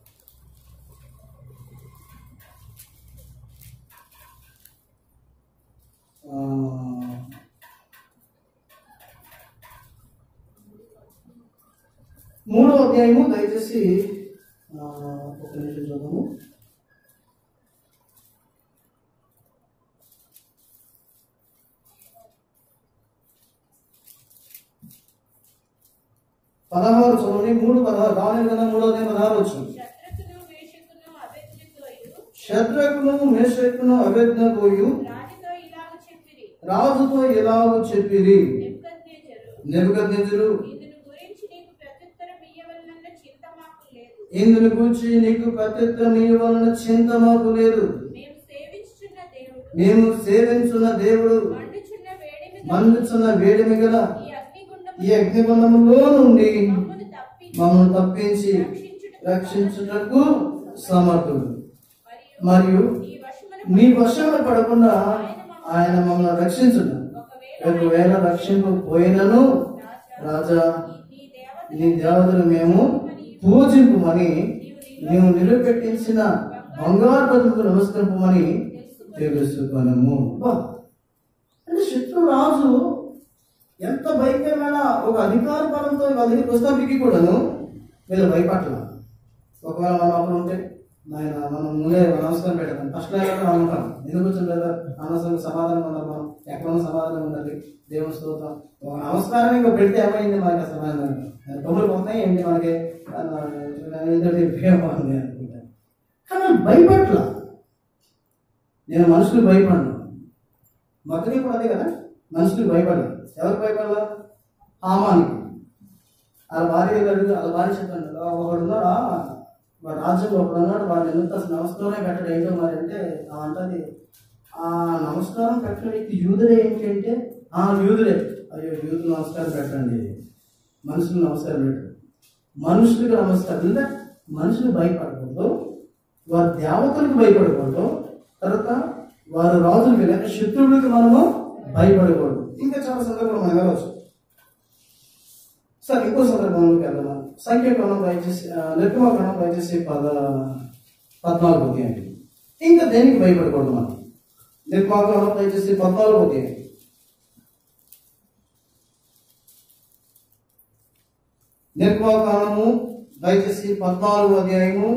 3వ అధ్యాయము దయచేసి ఒక నిమిషం చూద్దాము. పదహారు చదవండి. 3:16 దానియేలు గ్రంథం 3వ అధ్యాయం 16 వచ్చింది. శద్రకును మేషకును అబేద్నెగోయు రాజుతో ఇలాగ చెప్పిరి, నెబుకద్నెజరు ఇందుని గూర్చి నీకు ప్రత్యుత్తరం ఇవ్వాలన్న చింత మాకు లేదు. మేము సేవించున్న దేవుడు మండుచున్న వేడిమి గల ఈ అగ్నిగుండములో నుండి మమ్మల్ని తప్పించి రక్షించుటకు సమర్థుడు. మరియు నీ వశంలో పడకుండా ఆయన మమ్మల్ని రక్షించుడు. ఒకవేళ రక్షింపకపోయినను రాజా నీ దేవతలు మేము పూజింపుమని నీవు నిలబెట్టించిన బంగారు బతుకు నమస్కరింపమని తెలుసుకొనము. అంటే శత్రు రాజు ఎంత భయంకరమైన ఒక అధికార పరంతో వాళ్ళ దగ్గరికి వస్తానికి కూడాను వీళ్ళు భయపడాల. ఒకవేళ మనం అప్పుడు ఉంటే మనం ముందే నమస్కారం పెట్టాం, ఫస్ట్ అనుకుంటాం ఎందుకు వచ్చింది కదా అనవసరంగా సమాధానం ఉండాలి, మనం ఎక్కడ సమాధానం ఉండాలి, దేవుని స్తోత్రం నమస్కారం ఇంకా పెడితే ఏమైంది మనకి అసలు తొమ్మిది పోతాయి ఏంటి మనకి అనుకుంటాను. కానీ భయపట్ల నేను మనుషులు భయపడను. మగని కూడా అదే కదా, మనుషులు భయపడదు. ఎవరికి భయపడాల? హామానికి. వాళ్ళ భార్య వాళ్ళ భార్య చెప్పండి ఒకడు ఉన్నాడా వాడు రాజ్యంలో ఒకడు ఉన్నాడు, వాడు ఎంత నమస్కారమే పెట్టడు ఏంటో మరి అంటే అంటది ఆ నమస్కారం పెట్టడానికి యూదులే ఏంటి అంటే యూదులే. అయ్యో యూదులు నమస్కారం పెట్టండి, మనుషులు నమస్కారం పెట్టండి. మనుషులకు నమస్కారం అంటే మనుషులు భయపడకూడదు, వారి దేవతలకు భయపడకూడదు, తర్వాత వారి రాజులకి లేక శత్రువులకి మనము భయపడకూడదు. ఇంకా చాలా సందర్భాలు మనం వెళ్ళవచ్చు. సార్ ఇంకో సందర్భంలోకి వెళ్దాం. సంఖ్యాకాండం దయచేసి నిర్గమకాండం దయచేసి 14వ అధ్యాయం. ఇంకా దేనికి భయపడకూడదు మనం? నిర్గమకాండం దయచేసి 14వ అధ్యాయం. నిర్గమకాండము దయచేసి 14వ అధ్యాయము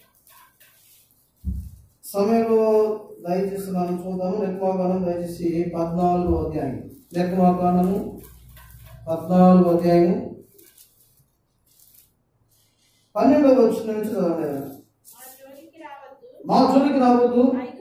సమయంలో దయచేసి మనం చూద్దాము. నిర్గమకాండం దయచేసి 14వ అధ్యాయం. నిర్గమకాండము 14వ అధ్యాయము 12వ వచనం నుంచి చదవండి. మా జోలికి రావద్దు,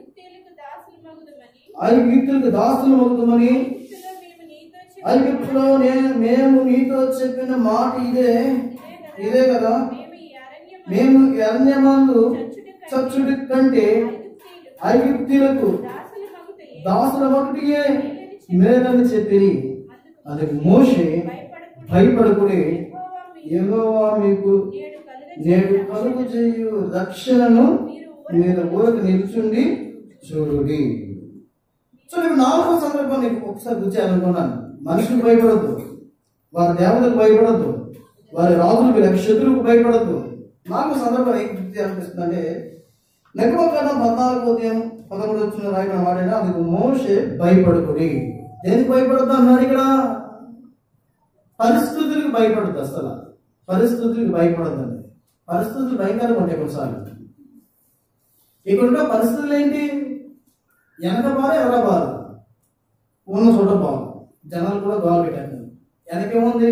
ఐగుప్తులకు దాసులు మగుదమని ఐగుప్తులో మేము నీతో చెప్పిన మాట ఇదే కదా. మేము అరణ్యమందు చచ్చుడి కంటే ఐగుప్తులకు దాసుల మగుటియే మేలని చెప్పిరి. అందుకు మోషే భయపడకుడి, యెహోవా మీకు నేడు కలుగు చేయు రక్షణను మీరు ఊరికి నిల్చుండి చూడుడి. సో నేను 4వ సందర్భాన్ని ఒకసారి గుర్తు చేయాలనుకున్నాను. మనుషులకు భయపడద్దు, వారి దేవతలకు భయపడద్దు, వారి రాజులకు లేక శత్రువులకు భయపడద్దు. 4వ సందర్భం ఏం గుర్తు చేయాలనిపిస్తుంది అంటే నిర్గమకాండం 14వ అధ్యాయం 11వ వచనంలో రాయబడిన మాట అందుకు మోషే భయపడుకుని. దేనికి భయపడద్దు అన్నాడు ఇక్కడ? పరిస్థితులకు భయపడద్దు. అసలు పరిస్థితులకు భయపడద్దండి. పరిస్థితులు భయంకరంగా ఉంటాయి కొన్నిసార్లు. ఇక్కడ పరిస్థితులు ఏంటి? వెనక బాగా ఎవర బాగా ఉన్న చోట బాగా జనాలు కూడా గోల పెట్టారు. వెనకేముంది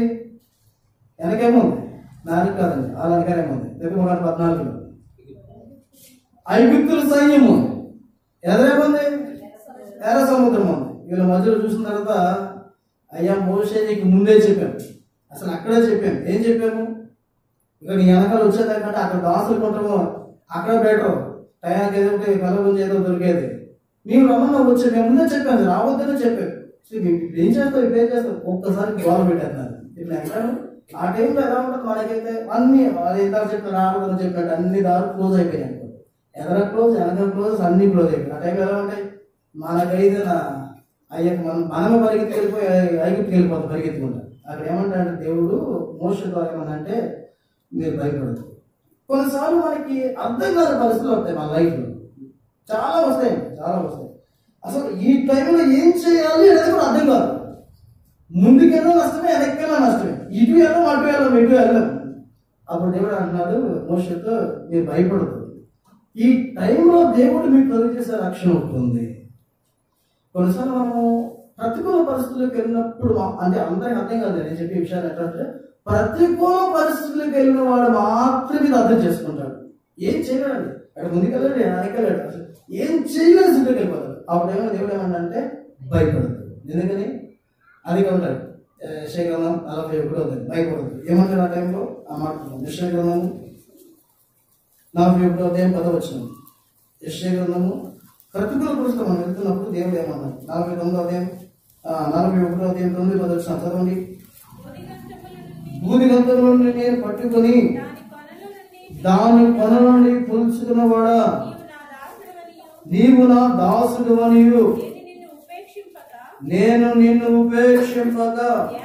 నాలుగు కాదండి, వాళ్ళ వెనకాలేముంది 14లో ఐగుప్తుల సైన్యం ఉంది, ఎదురేముంది ఎర్ర సముద్రం ఉంది. వీళ్ళ మధ్యలో చూసిన తర్వాత అయ్యా మోషే నీకు ముందే చెప్పాము, అసలు అక్కడే చెప్పాము. ఏం చెప్పాము? ఇక నీ వెనకాల వచ్చేదాకంటే అక్కడ దాసులు కొంటాము, అక్కడ బెటర్ టయానికి ఏదో కలగొంచి ఏదో దొరికేది. నీవు రమ్మన్నా వచ్చే మేము ముందే చెప్పాను, రావద్దనే చెప్పాను. సో ఏం చేస్తావు, ఇప్పుడేం చేస్తావు? ఒక్కసారి గోల పెట్టేస్తున్నారు. ఇట్లా ఎక్కడ ఆ టైంలో ఎలా ఉంటుంది మనకైతే అన్ని ఎంత చెప్పిన రావడం చెప్పినట్టు అన్ని దారులు క్లోజ్ అయిపోయాయి అనుకో. ఎదర క్లోజ్, వెనక క్లోజ్, అన్ని క్లోజ్ అయిపోయాయి. ఆ టైంలో ఎలా ఉంటాయి మనకైతే అయ్యాక మనము పరిగెత్తి వెళ్ళిపోయి ఐగుప్తికి వెళ్ళిపోతాం పరిగెత్తుకుంటా. అక్కడ ఏమంటాడు దేవుడు మోషే ద్వారా ఏమన్నంటే మీరు భయపడదు. కొన్నిసార్లు మనకి అర్థం కాని పరిస్థితులు వస్తాయి మన లైఫ్లో, చాలా వస్తాయి. అసలు ఈ టైంలో ఏం చేయాలి అనేది కూడా అర్థం కాదు. ముందుకెళ్ళినా నష్టమే, వెనక్కెళ్ళినా నష్టమే. ఇటు వెళ్ళాం, అటు వెళ్ళాం, ఇటు వెళ్ళాం. అప్పుడు దేవుడు అంటున్నాడు మోషేతో మీరు భయపడదు. ఈ టైంలో దేవుడు మీకు కలుగు చేసే రక్షణ ఉంటుంది. కొన్నిసార్లు మనము ప్రతికూల పరిస్థితులకు వెళ్ళినప్పుడు అంటే అందరికి అర్థం కాదు నేను చెప్పే విషయాలు ఎట్లంటే ప్రతికూల పరిస్థితులకు వెళ్ళిన వాడు మాత్రమే ఇది అర్థం చేసుకుంటాడు. ఏం చేయలేడు, అక్కడ ముందుకెళ్ళాడు, వెనకెళ్ళాడు, అసలు ఏం చేయలేదు స్థితికి వెళ్ళిపోతాడు. అప్పుడు ఏమో దేవుడు ఏమన్నా భయపడదు. ఎందుకని అది ఉంటాడు యెషయా 41 భయపడదు. ఏమంటాడు ఆ టైంలో ఆ మాట యెషయా 41 యెషయా ప్రతికూల పరిస్థితులు మనం వెళ్తున్నప్పుడు దేవుడు ఏమన్నాడు 41 చదవండి. భూదిగంతముల నుండి నేను పట్టుకొని దాని పనుల నుండి పులుచుకున్నవాడా నీవు నా దాసుడు అనియు నేను నిన్ను ఉపేక్షింపక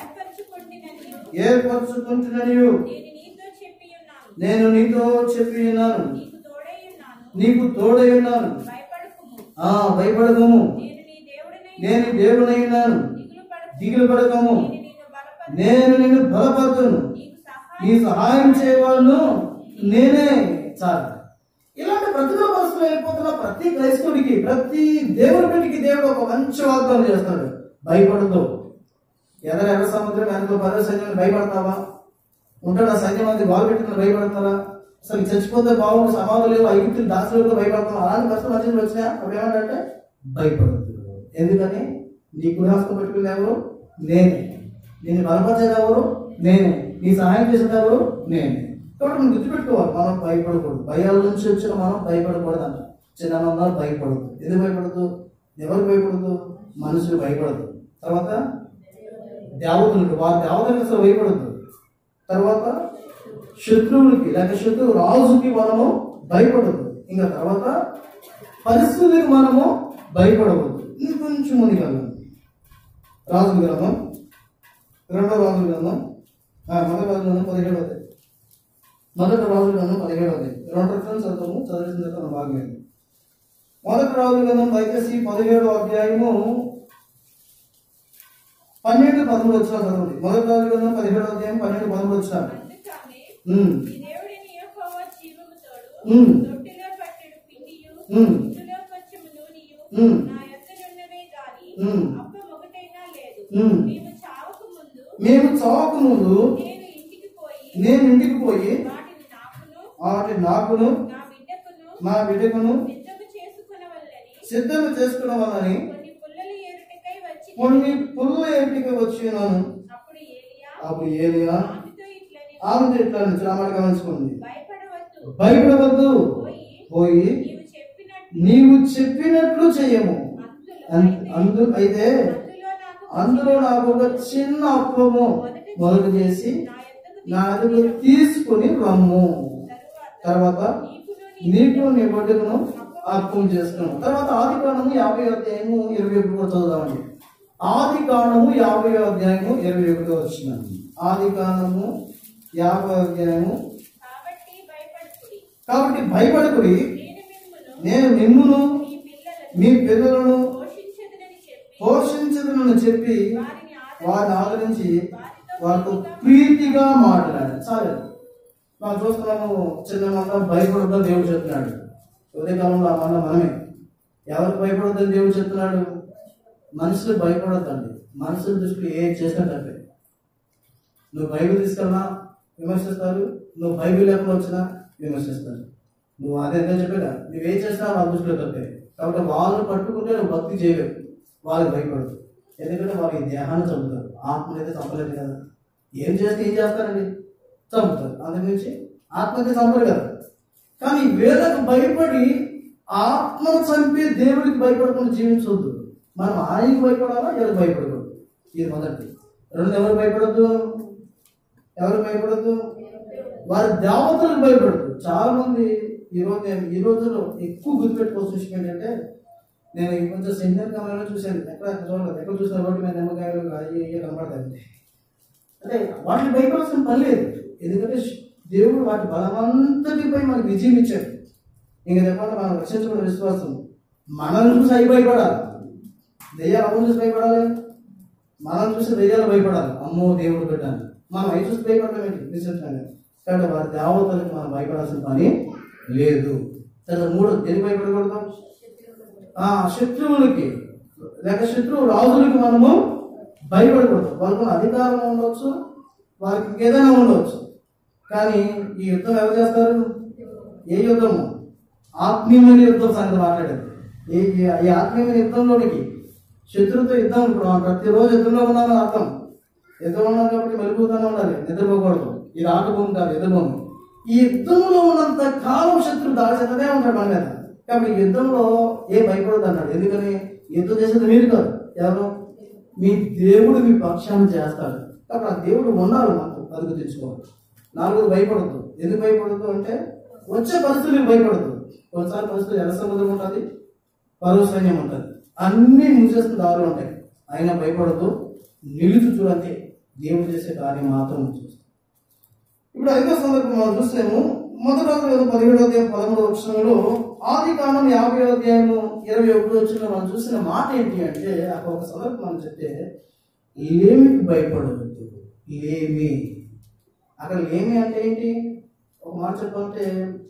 ఏర్పరచుకుంటున్ననియు నేను నీతో చెప్పి ఉన్నాను, నీకు తోడై ఉన్నాను. భయపడకము, నేను దేవుడై ఉన్నాను, దిగులు పడకము, నేను నిన్ను బలపడుతును, నీ సహాయం చేయవాళ్ళను నేనే. చాలు. ఇలాంటి ప్రతికూల పరిస్థితులు వెళ్ళిపోతున్న ప్రతి క్రైస్తవుడికి, ప్రతి దేవుడి బిడ్డకి దేవుడు ఒక మంచి వాగ్దానం చేస్తాడు. భయపడదు. ఎర్ర సముద్రం వెనక పర్వ సైన్యం భయపడతావా? ఉంటాడు ఆ సైన్యం అంది బాగు పెట్టుకుని భయపడతారా? అసలు చచ్చిపోతే బాగుండు, సమాధులు లేవు, ఐగుప్తులు దాసులు భయపడతాం. అలాంటి కష్టం మంచిగా వచ్చినా అప్పుడు ఏమంటే భయపడద్దు. ఎందుకని నీ కులహస్తం పెట్టుకునే ఎవరు? నేనే. నేను బలపరిచేది ఎవరు? నేనే. నీ సహాయం చేసేది ఎవరు? నేనే. కాబట్టి మనం గుర్తుపెట్టుకోవాలి, మనం భయపడకూడదు. భయాల నుంచి వచ్చిన మనం భయపడకూడదు అంట. చిన్న భయపడదు. ఎందుకు భయపడదు? ఎవరు భయపడదు? మనుషులు భయపడదు. తర్వాత దేవతలకు, వారి దేవతలకు అసలు భయపడద్దు. తర్వాత శత్రువులకి లేక శత్రువు రాజుకి మనము భయపడదు. ఇంకా తర్వాత పరిస్థితులకు మనము భయపడవద్దు. ఇంకొంచెం ముందుకు వెళ్ళాం. రాజుల గ్రంథం 2వ రాజుల గ్రంథం 17వ మొదటి రాజుల గ్రంథం 17వ 2 రిఫరెన్స్ చదువుతాము, చదివిన తర్వాత బాగలేదు. మొదటి రాజుల గ్రంథం దయచేసి 17వ అధ్యాయము 12-13 వచ్చిన చదవండి. మొదటి రాజుల గ్రంథం 17వ అధ్యాయం 12-13 వచ్చిన మేము చావక ముందు నేను ఇంటికి పోయి వాటిని నాకును నా బిడ్డకును సిద్ధము చేసుకున్న వాళ్ళని కొన్ని పుల్ల ఏటికి వచ్చి ఉన్నాను. అప్పుడు ఏలియా ఆమెతో ఇట్లా శ్రమలు గమనించుకుంది. భయపడవద్దు, పోయి నీవు చెప్పినట్లు చెయ్యము. అయితే అందులో నాకు ఒక చిన్న అప్పము మొదట చేసి నా దగ్గర తీసుకుని రమ్ము. తర్వాత నీకు నీ బిడ్డకును అప్పం చేసుకున్నాను. తర్వాత ఆదికాండము 50వ అధ్యాయము 21 కూడా చదువుదామండి. ఆదికాండము 50వ అధ్యాయము 21 వచ్చినాను. ఆదికాండము 50వ అధ్యాయము. కాబట్టి భయపడకుడి, నేను మిమ్మును మీ పిల్లలను పోషించదనని చెప్పి వారిని ఆదరించి వారితో ప్రీతిగా మాట్లాడాడు. సరే, మనం చూస్తున్నాము చిన్న భయపడద్దని దేవుడు చెప్తున్నాడు. ఉదయకాలంలో ఆ మనమే ఎవరికి భయపడద్దని దేవుడు చెప్తున్నాడు? మనుషులు భయపడద్దండి. మనుషుల దృష్టిలో ఏం చేసినా తప్పే. నువ్వు బైబిల్ తీసుకెళ్ళినా విమర్శిస్తారు, నువ్వు బైబిల్ లేకుండా వచ్చినా విమర్శిస్తారు. నువ్వు అదే చెప్పాడా, నువ్వేం చేసినా వాళ్ళ దృష్టిలో తప్పే. కాబట్టి వాళ్ళు పట్టుకుంటే నువ్వు భక్తి చేయలేవు, వాళ్ళకి భయపడదు. ఎందుకంటే వాళ్ళకి దేహాన్ని చంపుతారు, ఆత్మనైతే చంపలేదు కదా. ఏం చేస్తే ఏం చేస్తారండి? చంపుతారు. అందుగురించి ఆత్మకి చంపరు కదా. కానీ వేదకు భయపడి ఆత్మను చంపి దేవుడికి భయపడకుండా జీవించవద్దు. మనం ఆయనకి భయపడాలా, ఎవరికి భయపడకూడదు. ఇది మొదటి. రెండు, ఎవరు భయపడద్దు? ఎవరు భయపడద్దు? వారి దేవతలకు భయపడద్దు. చాలా మంది ఈ రోజులో ఎక్కువ గుర్తుపెట్టుకోవాల్సిన విషయం ఏంటంటే, నేను కొంచెం సెంటర్ కెమెరాలో చూశాను, ఎక్కడ చూడలేదు, ఎక్కడ చూసిన రోడ్డు మీద నిమ్మకాయలు అయ్యే కనపడతాయి. అంటే వాటిని భయపడాల్సిన పని లేదు. ఎందుకంటే దేవుడు వాటి బలమంతటిపై మనకు విజయం ఇచ్చాడు. ఇంకా చెప్పాలి, మనం రక్షించుకున్న విశ్వాసం మనల్ని చూసి అవి భయపడాలి. దెయ్యాలు అమ్మను చూసి భయపడాలి, మనం చూసి దెయ్యాలు భయపడాలి. అమ్మో దేవుడు పెట్టాను, మనం అవి చూసి భయపడటం ఏంటి విశ్వసించాలి. కాబట్టి వారి దేవతలకు మనం భయపడాల్సిన పని లేదు. తర్వాత 3 దేనికి భయపడకూడదు? శత్రువులకి లేక శత్రువు రాజులకి మనము భయపడకూడదు. వాళ్ళకు అధికారం ఉండవచ్చు, వారికి ఇంకేదైనా ఉండవచ్చు. కానీ ఈ యుద్ధం ఎవరు చేస్తారు? ఏ యుద్ధము? ఆత్మీయమైన యుద్ధం సంగతి మాట్లాడేది. ఈ ఆత్మీయమైన యుద్ధంలోనికి శత్రువుతో యుద్ధం. ఇప్పుడు మనం ప్రతిరోజు యుద్ధంలో ఉన్నామని అర్థం. యుద్ధంలో ఉన్నాం కాబట్టి మెలుగుతూనే ఉండాలి, నిద్రపోకూడదు. ఇది ఆటభూమి కాదు, యుద్ధభూమి. ఈ యుద్ధంలో ఉన్నంత కాలం శత్రువు దాడి చేస్తూనే ఉంటాడు మన మీద. కాబట్టి ఈ యుద్ధంలో ఏ భయపడదు అన్నాడు. ఎందుకని? యుద్ధం చేసేది మీరు కాదు, ఎవరు? మీ దేవుడు మీ పక్షాన్ని చేస్తాడు. కాబట్టి ఆ దేవుడు ఉండాలి, మాకు అది గుర్తించుకోవాలి. 4 భయపడద్దు. ఎందుకు భయపడద్దు అంటే, వచ్చే పరిస్థితులకు భయపడద్దు. కొన్నిసార్లు పరిస్థితులు ఎర్ర సముద్రం ఉంటుంది, పరువు సైన్యం ఉంటుంది, అన్నీ మూసేస్తున్న దారులు ఉంటాయి. అయినా భయపడద్దు, నిలుచు చూడంతే దేవుడు చేసే కార్యం మాత్రం చూస్తాం. ఇప్పుడు 5వ సందర్భం మనం చూస్తాము. మొదటి 17వ అధ్యాయం 13వ వచనంలో, ఆదికాండం 50వ అధ్యాయం 21వ వచనంలో మనం చూసిన మాట ఏంటి అంటే, అక్కడ ఒక సందర్భం మనం చెప్తే, లేమికి భయపడవద్దు. లేమి, అక్కడ లేమి అంటే ఏంటి? ఒక మాట చెప్పాలంటే,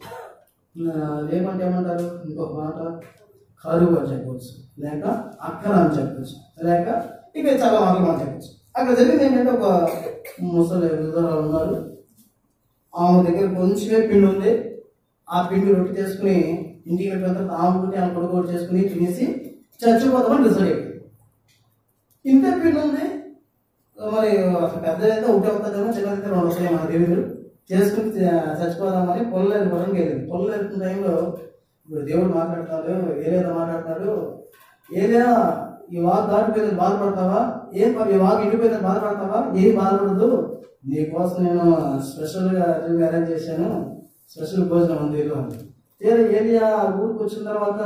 లేమంటే ఏమంటారు? ఇంకొక మాట కరువు అని చెప్పవచ్చు, లేక అక్కర అని చెప్పచ్చు, లేక ఇంకా చాలా మాటలు మనం చెప్పచ్చు. అక్కడ జరిగింది ఏంటంటే, ఒక ముసలి విధవరాలు ఉన్నారు. ఆమె దగ్గర కొంచెమే పిండి ఉంది. ఆ పిండి రొట్టె చేసుకుని ఇంటికి వెళ్ళిన తర్వాత ఆమె పుట్టి ఆమె కొడుకు చేసుకుని తినేసి చచ్చిపోతామని డిసైడ్ అయిపోయింది. ఇంత పిండి ఉంది, మరి పెద్ద అయితే ఒకటి అవుతుందేమో, చిన్నదైతే 2 వస్తాయి మన దేవుడు చేసుకుని చచ్చిపోదామని పొల్లలు పొలంకి వెళ్ళింది. పొల్లలు వెళ్తున్న టైంలో ఇప్పుడు దేవుడు మాట్లాడుతున్నాడు, ఏలేదా మాట్లాడుతున్నాడు. ఏలేదా, ఈ వాగు దాటిపోయిందని బాధపడతావా? ఏం పని, ఈ వాగు ఇండిపోయిందని బాధపడతావా? ఏం బాధపడదు, నీకోసం నేను స్పెషల్గా అరేంజ్ చేశాను, స్పెషల్ భోజనం ఉంది అని. ఏరియా ఊరికి వచ్చిన తర్వాత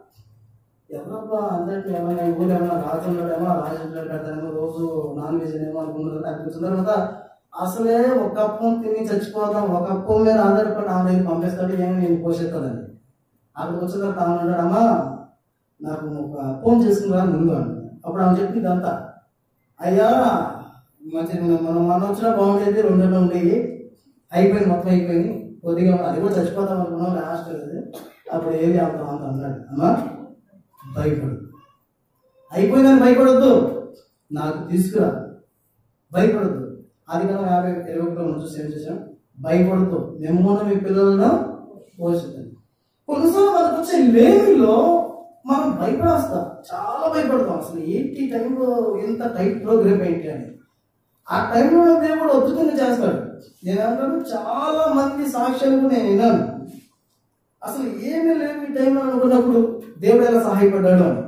ఎవరబ్బా అందరికీ ఏమైనా ఊరు ఏమైనా రాజున్నాడేమో, రాజు పెడతానేమో, రోజు నాన్ వెజ్ ఏమో అనుకుంటున్నారు. అక్కడికి వచ్చిన తర్వాత అసలే ఒక అప్పం తిని చచ్చిపోతాం, ఒక అప్పం మీద ఆధారపడి ఆమె పంపిస్తాడు, ఏమో నేను పోషిస్తానని. అక్కడికి వచ్చిన తర్వాత ఆమె అన్నాడు, అమ్మా నాకు ఒక అప్పం చేసుకున్నా ముందు అంట. అప్పుడు ఆమె చెప్పింది అంతా, అయ్యా మంచి మనం వచ్చినా బాగుండేది, 2 నెలలు ఉండేవి, అయిపోయింది, మొత్తం అయిపోయింది, కొద్దిగా అది కూడా చచ్చిపోతాం అనుకున్నాం లాస్ట్. అప్పుడు ఏది అవుతాం అంత అన్నాడు. అమ్మా భయపడు, అయిపోయిందని భయపడొద్దు, నాకు తీసుకురా, భయపడద్దు. అది కదా 50-21 మనం చూసి ఏం చేసాం? భయపడద్దు, మిమ్మల్ని మీ పిల్లలను పోషిద్దాం. కొన్నిసార్లు మనకు వచ్చే లేమిలో మనం భయపడేస్తాం, చాలా భయపడతాం. అసలు ఏంటి టైంలో ఎంత టైట్ ప్రోగ్రామ్ ఏంటి అని. ఆ టైంలో దేవుడు అద్భుతంగా చేస్తాడు. నేను అంటాను, చాలా మంది సాక్ష్యాలకు నేను విన్నాను. అసలు ఏమీ లేవు ఈ టైంలో అనుకున్నప్పుడు దేవుడు ఎలా సహాయపడ్డాడు అని.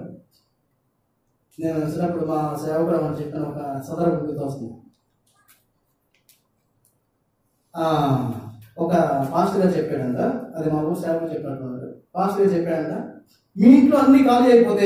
నేను వచ్చినప్పుడు మా సేవకుడు అని చెప్పిన ఒక సందర్భం గుర్తు వస్తుంది. ఒక పాస్టర్ గారు చెప్పాడంట, అది మా ఊరు సేవకుడు చెప్పినట్టున్నాడు. పాస్టర్ గారు చెప్పాడంట, మీ ఇంట్లో అన్ని ఖాళీ అయిపోతే,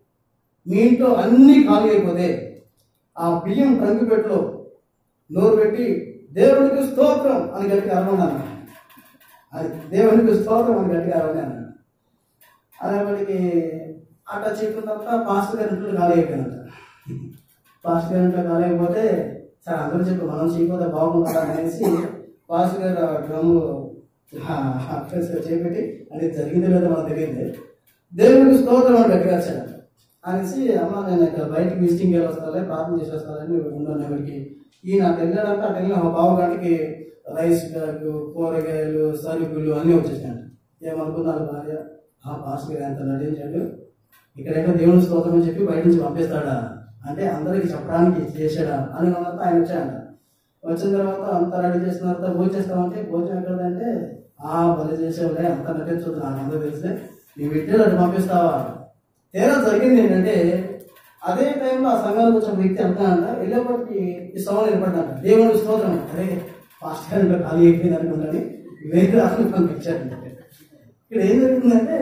ఆ బియ్యం కంకిపెట్టులో నోరు పెట్టి దేవునికి స్తోత్రం అని గట్టిగా అరవన్నాను. అది దేవునికి స్తోత్రం అని గట్టిగా అరవన్నాను. అనేప్పటికీ అట్లా చెప్పిన తర్వాత పాస్టర్ గారి ఇంట్లో ఖాళీ అయిపోయినంట. పాస్టర్ గారి ఇంట్లో ఖాళీ అయిపోతే, సరే అందరూ చెప్పి మనం చేయకపోతే బాగుంటుందా అనేసి పాస్టర్ గారు డ్రమ్ము చేపెట్టి, అది జరిగింది లేదో మనకు తెలియదు, దేవునికి స్తోత్రం అని గట్టిగా వచ్చాడు అనేసి, అమ్మ నేను ఇక్కడ బయటకి విజిటింగ్ వెళ్ళి వస్తాలే, ప్రార్థన చేసి వస్తానని ఉన్నాను. ఎవరికి ఈయన అటు వెళ్ళాడంటే, అటు వెళ్ళిన 1 గంటకి రైస్ బ్యాగ్, కూరగాయలు, సరుకులు అన్నీ వచ్చేసాడు. ఏమనుకున్నారు భార్య, పాస్టర్ గారు ఎంత నటించాడు, ఇక్కడైతే దేవుని స్తోత్రం అని చెప్పి బయట నుంచి పంపిస్తాడా అంటే అందరికి చెప్పడానికి చేశాడా అని తర్వాత ఆయన వచ్చాడంట. వచ్చిన తర్వాత అంతా రెడీ చేసిన తర్వాత భోజనం చేస్తామంటే, భోజనం ఎక్కడంటే, బలి చేసేవాళ్ళే, అంత నటించదు, నాకు అందరూ తెలిస్తే నీ బిడ్డలు అటు పంపిస్తావా. తేడా జరిగింది ఏంటంటే, అదే టైంలో ఆ సంఘానికి వచ్చిన వ్యక్తి అంటానంట, వెళ్ళేప్పటికి ఈ సవాలు ఏర్పడ్డాక దేవుని స్తోత్రం, అరే ఫాస్ట్ గారిలో ఖాళీ అయిపోయింది అనుకుంటాను, వేరే రాష్ట్రం పంపించారు. ఇక్కడ ఏం జరుగుతుందంటే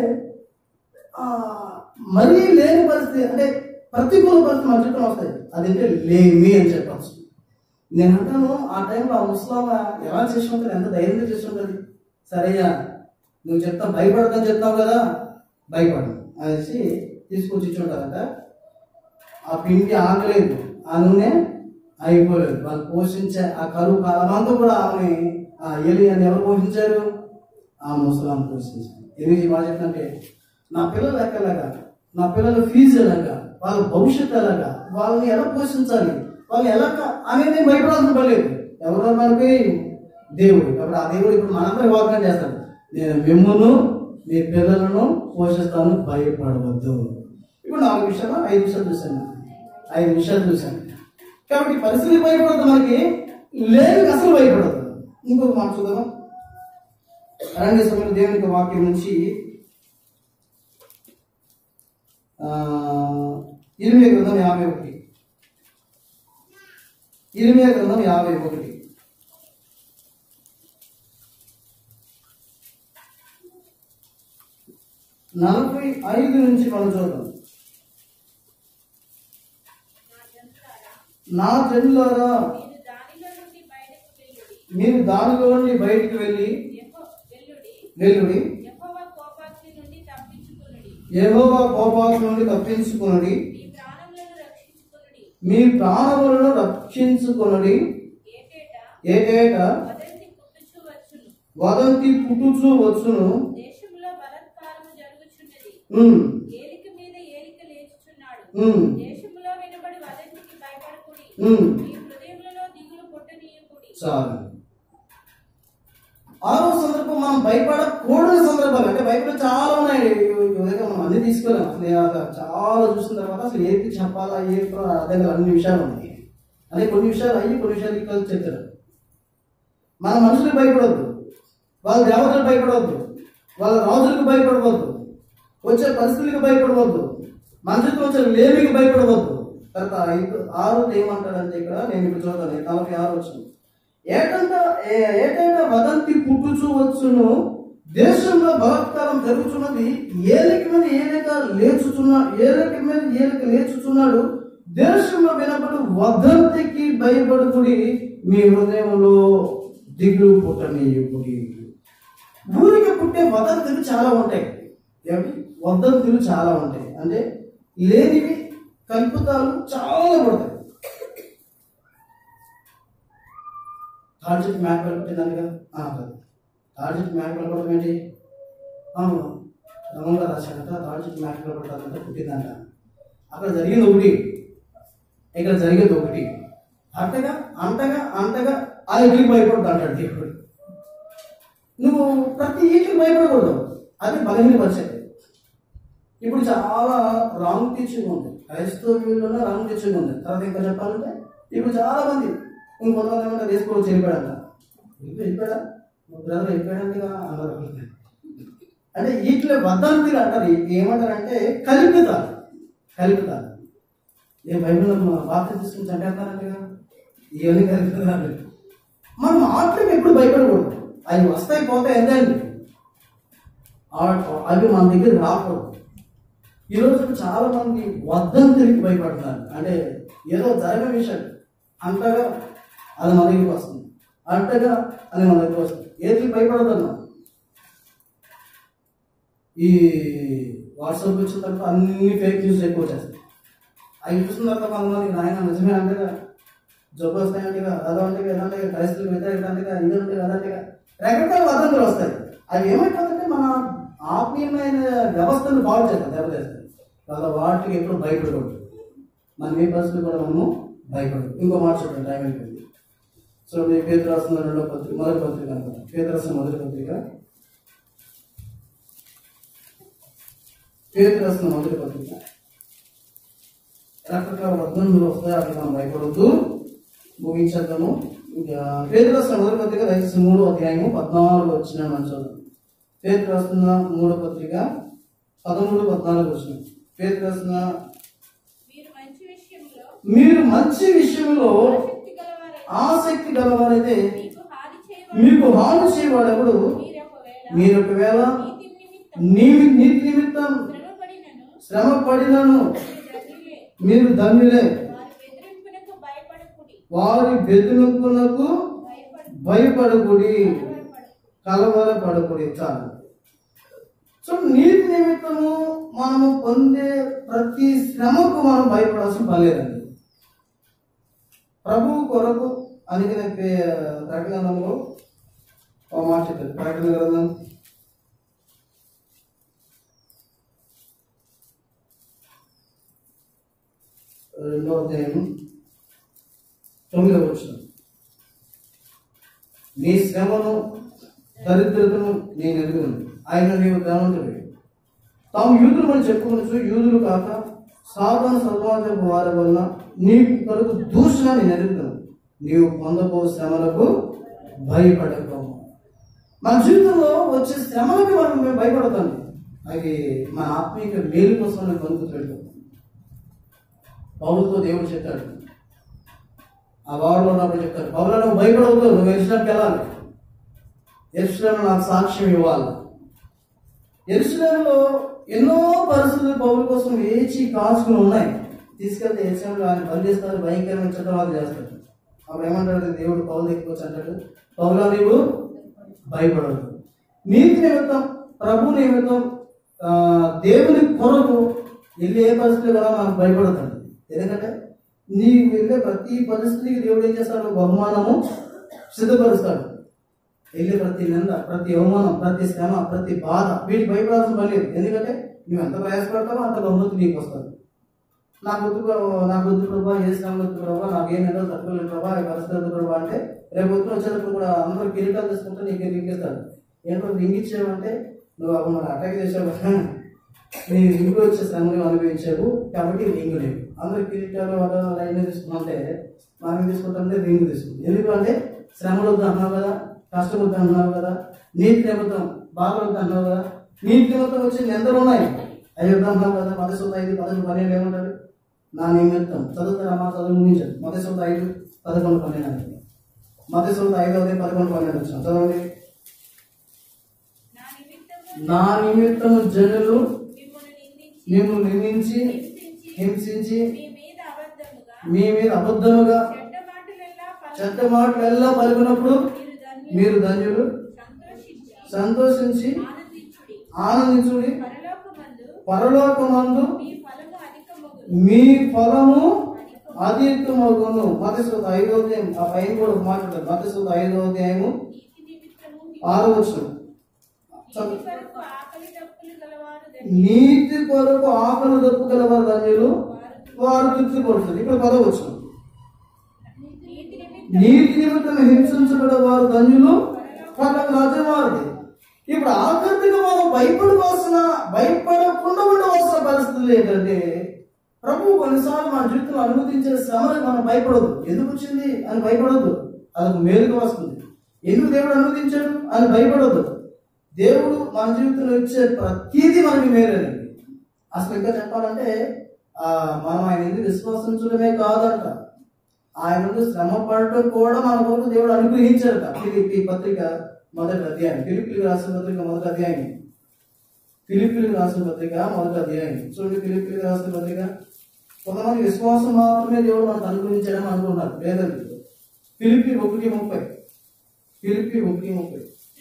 మరీ లేని పరిస్థితి, అంటే ప్రతికూల పరిస్థితి మన చుట్టూ వస్తాయి, అదంటే లేమి అని చెప్పచ్చు. నేను అంటాను ఆ టైంలో ఆ ముస్లామా ఎలా చేసి ఉంటుంది, ఎంత ధైర్యంగా చేసి ఉంటుంది. సరేయా నువ్వు చెప్తా భయపడదని చెప్తావు కదా, భయపడను అనేసి తీసుకొచ్చి ఇచ్చుంటారంట. ఆ పిండి ఆగలేదు, ఆ నూనె అయిపోలేదు. వాళ్ళు పోషించే ఆ కరువు కాలమంతా కూడా ఆమె ఆ ఏలియాని ఎవరు పోషించారు? ఆ ముసలాం పోషించారు. ఎందుకు బాగా చెప్తుంటే నా పిల్లలు ఎక్కలాగా, నా పిల్లల ఫీజు ఎలాగా, వాళ్ళ భవిష్యత్తు ఎలాగా, వాళ్ళని ఎలా పోషించాలి, వాళ్ళు ఎలా అనేది భయపడాల్సిన పర్లేదు. ఎవరో మనకి దేవుడు, కాబట్టి ఆ దేవుడు ఇప్పుడు మనందరూ వాగ్దానం చేస్తాడు, నేను మిమ్మల్ని మీ పిల్లలను పోషిస్తాను, భయపడవద్దు. ఇప్పుడు 4 విషయాలు 5 విషయాలు చూశాను, 5 విషయాలు చూశాను. కాబట్టి పరిస్థితి భయపడద్దు, మనకి లేదు అసలు భయపడద్దు. ఇంకొక మాట చూద్దాం. రండి సమయంలో దేవుని వాక్యం నుంచి ఇర్మియా గ్రంథం 51, ఇర్మియా గ్రంథం 51 45 నుంచి మనం చూద్దాం. నా జనులారా మీరు దానిలో నుండి బయటికి వెళ్ళి వెల్లుడి యెహోవా కోపాగ్ని నుండి తప్పించుకొనుడి, మీ ప్రాణములను రక్షించుకొనుడి. ఏటేటా వదంతి పుట్టుచూ వచ్చును, చాలు. 6వ సందర్భం మనం భయపడకూడని సందర్భాలు, అంటే భయపడే చాలా ఉన్నాయి, మనం అన్ని తీసుకోలేము. అసలు చాలా చూసిన తర్వాత అసలు ఏది చెప్పాలా ఏ అర్థం కాదు, అన్ని విషయాలు ఉన్నాయి. అదే కొన్ని విషయాలు అయ్యి కొన్ని విషయాలు ఇక్కడ చెప్తారు. మన మనుషులకు భయపడవద్దు, వాళ్ళ దేవతలకు భయపడవద్దు, వాళ్ళ రాజులకు భయపడవద్దు, వచ్చే పరిస్థితులకు భయపడవద్దు, మన చుట్టూ వచ్చే లేమికి భయపడవద్దు. తర్వాత 6 ఏమంటాడంటే ఇక్కడ నేను ఇప్పుడు చూద్దాను 46 వచ్చింది. ఏటైనా వదంతి పుట్టుచూ వచ్చును, దేశంలో బలాత్కారం జరుగుతున్నది, ఏలిక మీద ఏలిక లేచుచున్నాడు, దేశంలో వినపడు వదంతికి భయపడుకుడి, మీ హృదయంలో దిగులు పుట్టనీయుకుడి. ఊరికి పుట్టే వదంతులు చాలా ఉంటాయి, వదంతులు చాలా ఉంటాయి, అంటే లేనివి కల్పితాలు చాలా పడతాయి. తాడిచెట్టు మ్యాట్ పడిపోయిందానిగా తాడిచెట్టు మ్యాట్ పడిపోవడం ఏంటి? రంగంలో రాశాడంట, తాడిచెట్టు మ్యాట్ పడిపోతాడంట, పుట్టిందంట. అక్కడ జరిగింది ఒకటి, ఇక్కడ జరిగేది ఒకటి. అంటగా అంటగా అంటగా ఆ ఇంటికి భయపడదు అంటాడు దేవుడు. నువ్వు ప్రతి ఇంటికి భయపడకూడదు, అది బలహీనపరిచేది. ఇప్పుడు చాలా రాంగ్ టీచింగ్ ఉంది, క్రైస్తవులలో రాంగ్ టీచింగ్ ఉంది. తర్వాత ఇంకా చెప్పాలంటే ఇప్పుడు చాలా మంది ఇంకొంతమంది ఏమంటే వేసుకోవచ్చు వెళ్ళిపోయాడంట, వెళ్ళిపోయాడా బ్రదర్ వెళ్ళిపోయాడంటగా అన్నారు. అంటే వీటిలో వదంతులు అంటారు, ఏమంటారంటే కల్పితాలు. ఏ బైబిల్లో వార్త తీసుకుని చంపేస్తారంటగా, ఇవన్నీ కల్పితాలు. మనం మాత్రం ఎప్పుడు భయపడకూడదు, అవి వస్తాయి పోతాయి ఎంతండి, అవి మన దగ్గర రాకూడదు. ఈరోజు చాలా మంది వదంతులకి భయపడతారు, అంటే ఏదో జరిగిన విషయం అంతగా అది మన దగ్గరికి వస్తుంది, అంతగా అది మన దగ్గర వస్తుంది. ఏది భయపడదన్నా ఈ వాట్సాప్ వచ్చిన తర్వాత అన్ని ఫేక్ న్యూస్ ఎక్కువ చేస్తాయి. అవి చూసిన తర్వాత కొంతమంది నాయన నిజమే అంటేగా, జబ్బు వస్తాయంటేగా, అదంటేగా ఇదంటేగా, క్రైస్తవులు వ్యతిరేకంటేగా, ఇదంటే అదంటేగా రకరకాల వదంతులు వస్తాయి. అవి ఏమైపోతుందంటే మన ఆత్మీయమైన వ్యవస్థను బాగు చేస్తాం, దెబ్బతీస్తాయి. వాళ్ళ వాటికి ఎప్పుడు భయపడకూడదు, మనం ఏ పరిస్థితులు కూడా మనము భయపడదు. ఇంకో మాట చూడండి, టైం అయిపోయింది. సో పేతురు రాసిన మొదటి పత్రిక అనుకుంటా, పేతురు రాసిన మొదటి పత్రిక రకరకాల వదంతులు వస్తాయి, అవి మనం భయపడవద్దు. ముగించేద్దాము. పేతురు రాసిన మొదటి పత్రిక దయచేసి 3వ అధ్యాయము 14 వచ్చిన మనం చదువు. పేతురు రాస్తున్న 3వ పత్రిక 13-14 వచ్చిన. పేతురు రాసిన మీరు మంచి విషయంలో ఆసక్తి గలవారై ఆసక్తి గలవారైతే మీకు హాని మీకు హాని చేయవాడు చేయవాడెవడు? మీరు ఒకవేళ నీతి నిమిత్తం శ్రమ పడినను మీరు ధన్యులే. వారి బెదిరింపునకు భయపడకుడి, కలవరపడకుడి. చాలు. సో నీతి నిమిత్తము మనము పొందే ప్రతి శ్రమకు మనం భయపడాల్సిన పని లేదండి. ప్రభువు కొరకు అందుకనే ప్రకటనలో ఒక మాట చెప్పారు. ప్రకటన గ్రంథం 2వ అధ్యాయం 9వ వచనం. నీ శ్రమను దరిద్రతను నేను ఎరుగును, ఆయన నీవు ధనవంతుడివి. తాము యూదులు అని చెప్పుకొనొచ్చు, యూదులు కాక సాధారణ సమాజపు వారి వలన నీకు కలుగు దూషణ నేను ఎరుగుతాను. నీవు పొందబో శ్రమలకు భయపడకు. మన జీవితంలో వచ్చే శ్రమలకి మనం మేము భయపడతాం. అవి మన ఆత్మీయ మేలు కోసం నేను పొందుతాడు. పౌలుతో దేవుడు చెప్తాడు, ఆ వారిలో ఉన్నప్పుడు చెప్తాడు, పౌలు నువ్వు భయపడవద్దు, నువ్వు ఎరుసలేంకి వెళ్ళాలి, ఎరుసలేంలో నాకు సాక్ష్యం ఇవ్వాలి. ఎరుసలేంలో ఎన్నో పరిస్థితులు పౌలు కోసం వేచి కాసుకుని ఉన్నాయి. తీసుకెళ్తే ఎరుసలేంలో ఆయన బంధిస్తారు, భయంకరమైన చట్టవాలు చేస్తాడు. అప్పుడు ఏమంటాడు దేవుడు పౌలు ఎక్కువచ్చు అంటాడు, పౌలా నీవు భయపడవద్దు. నీతి నిమిత్తం, ప్రభు నిమిత్తం, దేవుని కొరకు వెళ్ళి ఏ పరిస్థితులు కూడా మనకు భయపడతాడు. ఎందుకంటే నీకు వెళ్ళే ప్రతి పరిస్థితికి దేవుడు ఏం చేస్తాడు? బహుమానము సిద్ధపరుస్తాడు. వెళ్ళే ప్రతి నింద, ప్రతి అవమానం, ప్రతి శ్రమ, ప్రతి బాధ, వీటికి భయపడాల్సిన పని లేదు. ఎందుకంటే నువ్వు ఎంత ప్రయాసపడతావో అంత బహుమతి నీకు వస్తుంది. నాకు వద్దు ప్రభావ, ఏ శ్రమ వద్దు ప్రభావ, నాకేం ఎంతో తట్టుకోలేదు ప్రభావ, ఈ పరిస్థితి వద్దు ప్రభావ అంటే రేపు వద్దు వచ్చేటప్పుడు కూడా అందరూ కిరీటాలు తీసుకుంటే నీకు రింగిస్తాడు. ఏంటో రింగిచ్చావంటే నువ్వు అప్పుడు మనం అటాక్ చేసావు కదా, నీ రింగులు వచ్చే శ్రమను అనుభవించావు కాబట్టి రింగు లేవు. అందరూ కిరీటాలు వాళ్ళ లైన్ తీసుకుంటే మనం తీసుకుంటే రింగు తీసుకుంది. ఎందుకంటే శ్రమలు వద్దు అన్నావు కదా, కష్టం వద్దు అన్నావు కదా, నీటి నిమిత్తం బాధలు వద్దు అన్నావు కదా, నీటి నిమిత్తం వచ్చి నిందలు ఉన్నాయి అవి వద్దు అన్నావు కదా. 5:5-11 ఏమంటారు? నా నిమిత్తం చదువుతారా? మా చదువు ముగించారు. 5:5-11 5:11 వచ్చాం చదవండి. నా నిమిత్తము జనులు మిమ్మల్ని నిందించి హింసించి మీ మీద అబద్ధముగా చెడ్డ మాటలెల్లా పలుకున్నప్పుడు మీరు ధన్యులు, సంతోషించి ఆనందించుడి. పరలోకమందు మీ ఫలము అధికమగును. మత్తయి 5వ అధ్యాయం ఆ పైన కూడా మాట్లాడతారు. మత్తయి 5వ అధ్యాయము 6వ వచనం. నీతి కొరకు ఆకలి దప్పు గలవారు ధన్యులు, వారు తృప్తి పడుతుంది. ఇక్కడ 10వ వచనం. నీతి నిమిత్తం హింసించబడ వారు ధన్యులు, పరలోక రాజ్యం వారిది. ఇప్పుడు ఆఖరిగా మనం భయపడకుండా ఉండవలసిన పరిస్థితులు ఏంటంటే, ప్రభు కొన్నిసార్లు మన జీవితంలో అనుమతించే శ్రమలకు మనం భయపడదు. ఎందుకు వచ్చింది అని భయపడద్దు, అది మేలుగా వస్తుంది. ఎందుకు దేవుడు అనుమతించాడు అని భయపడద్దు. దేవుడు మన జీవితంలో ఇచ్చే ప్రతిదీ మనకి మేలేనండి. అసలు ఇంకా చెప్పాలంటే మనం ఆయన ఎందుకు విశ్వసించడమే కాదంట, ఆయన ముందు శ్రమ పడటం కూడా మన కొరకు దేవుడు అనుగ్రహించారట. ఫిలిప్పీ పత్రిక 1వ అధ్యాయం, ఫిలిప్పీలకు రాసిన పత్రిక 1వ అధ్యాయం, ఫిలిప్పీలకు రాసిన పత్రిక 1వ అధ్యాయం చూడండి. ఫిలిప్పీలకు రాసిన పత్రిక, కొంతమంది విశ్వాసం మాత్రమే దేవుడు మనకు అనుగ్రహించాడని అనుకున్నారు, లేదండి. ఫిలిప్పీ 1:30, ఫిలిప్పీ 1:30.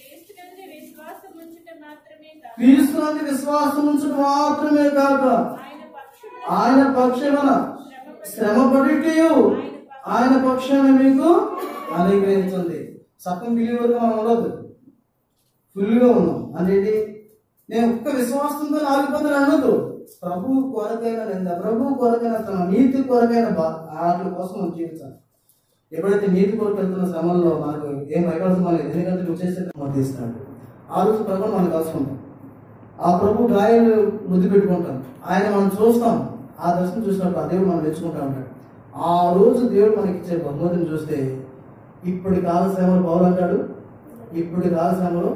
క్రీస్తునందు విశ్వాసం ఉంచడం మాత్రమే కాక ఆయన పక్షమున శ్రమపడిటయు ఆయన పక్షాన మీకు అనుగ్రహించండి. సగం బిలీవర్గా మనం ఉండదు, ఫుల్గా ఉన్నాం అనేది. నేను ఒక్క విశ్వాసంతో ఆగిపోతాను అనొద్దు. ప్రభు కొరకైన నింద, ప్రభు కొరకైన శ్రమ, నీతి కొరకైన వాటి కోసం మనం జీవించాలి. ఎప్పుడైతే నీతి కొరకు వెళ్తున్న శ్రమంలో మనకు ఏం భయపడుతున్నా లేదు, ఎందుకంటే నువ్వు చేసే తీస్తాడు. ఆ రోజు ప్రభు మనం కలుసుకుంటాం, ఆ ప్రభు గాయాలు ముద్దు పెట్టుకుంటాం, ఆయన మనం చూస్తాం. ఆ దర్శనం చూసినప్పుడు ఆ దేవుడు మనం తెచ్చుకుంటా ఉంటాడు. ఆ రోజు దేవుడు మనకి ఇచ్చే బహుమతిని చూస్తే, ఇప్పుడు కాలశ్రమలు పౌలు అంటాడు, ఇప్పుడు కాలశ్రమలు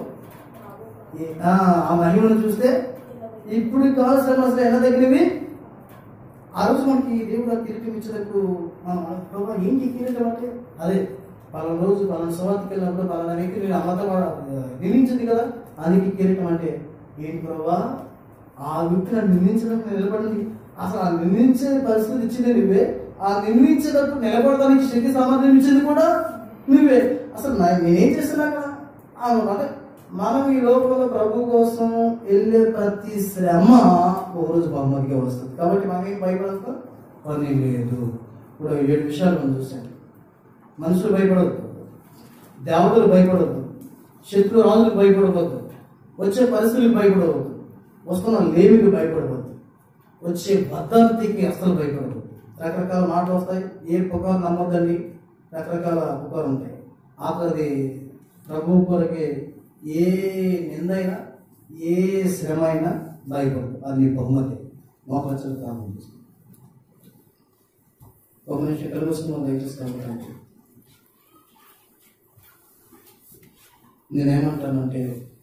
ఆ మహిమను చూస్తే ఇప్పుడు కాలశ్రమ అసలు ఎలా తగినవి ఆ రోజు మనకి దేవుడు ఆ కిరీటం ఇచ్చినప్పుడు మనం ప్రభావ ఏంటి కిరీటం అంటే అదే పలానా రోజు పలానా సువార్తకి వెళ్ళినప్పుడు పలానా వ్యక్తి నేను అమ్మతో నిలించింది కదా అందుకే కిరీటం అంటే ఏంటి ప్రభావ ఆ వ్యక్తి నన్ను నిందించడానికి నిలబడింది. అసలు ఆ నిందించే పరిస్థితి ఇచ్చింది నువ్వే, ఆ నిర్ణయించేటప్పుడు నిలబడడానికి శక్తి సామర్థ్యం ఇచ్చింది కూడా నువ్వే. అసలు నేనేం చేస్తున్నాక అంటే మనం ఈ లోపల ప్రభు కోసం వెళ్ళే ప్రతి శ్రమ ఒక రోజు బహుమతిగా వస్తుంది. కాబట్టి మనం ఏం భయపడతాం పని లేదు. ఇప్పుడు 7 విషయాలు మనం చూసాం. మనుషులు భయపడవద్దు, దేవతలు భయపడవద్దు, శత్రు రాజులకు భయపడవద్దు, వచ్చే పరిస్థితులకు భయపడవద్దు, వస్తున్న లేమికి భయపడవద్దు, వచ్చే భద్రతకి అసలు భయపడవద్దు. రకరకాల మాటలు వస్తాయి. ఏ పుకారు నమ్మొద్దండి, రకరకాల పుకారు ఉంటాయి. ఆఖరిది ప్రభు కొరకే ఏ నిందైనా ఏ శ్రమ అయినా భయపడదు, అది నీ బహుమతి. మోపరచలు కాలం ఒక మనిషి కలుగుస్తున్నాం దయచేసి. నేనేమంటానంటే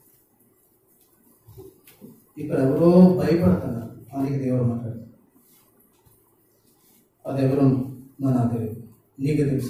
ఇక్కడ ఎవరో భయపడుతున్నారు, అందుకే దేవుడు మాట్లాడు. అది ఎవరో నాకు తెలియదు, నీకే తెలుసు.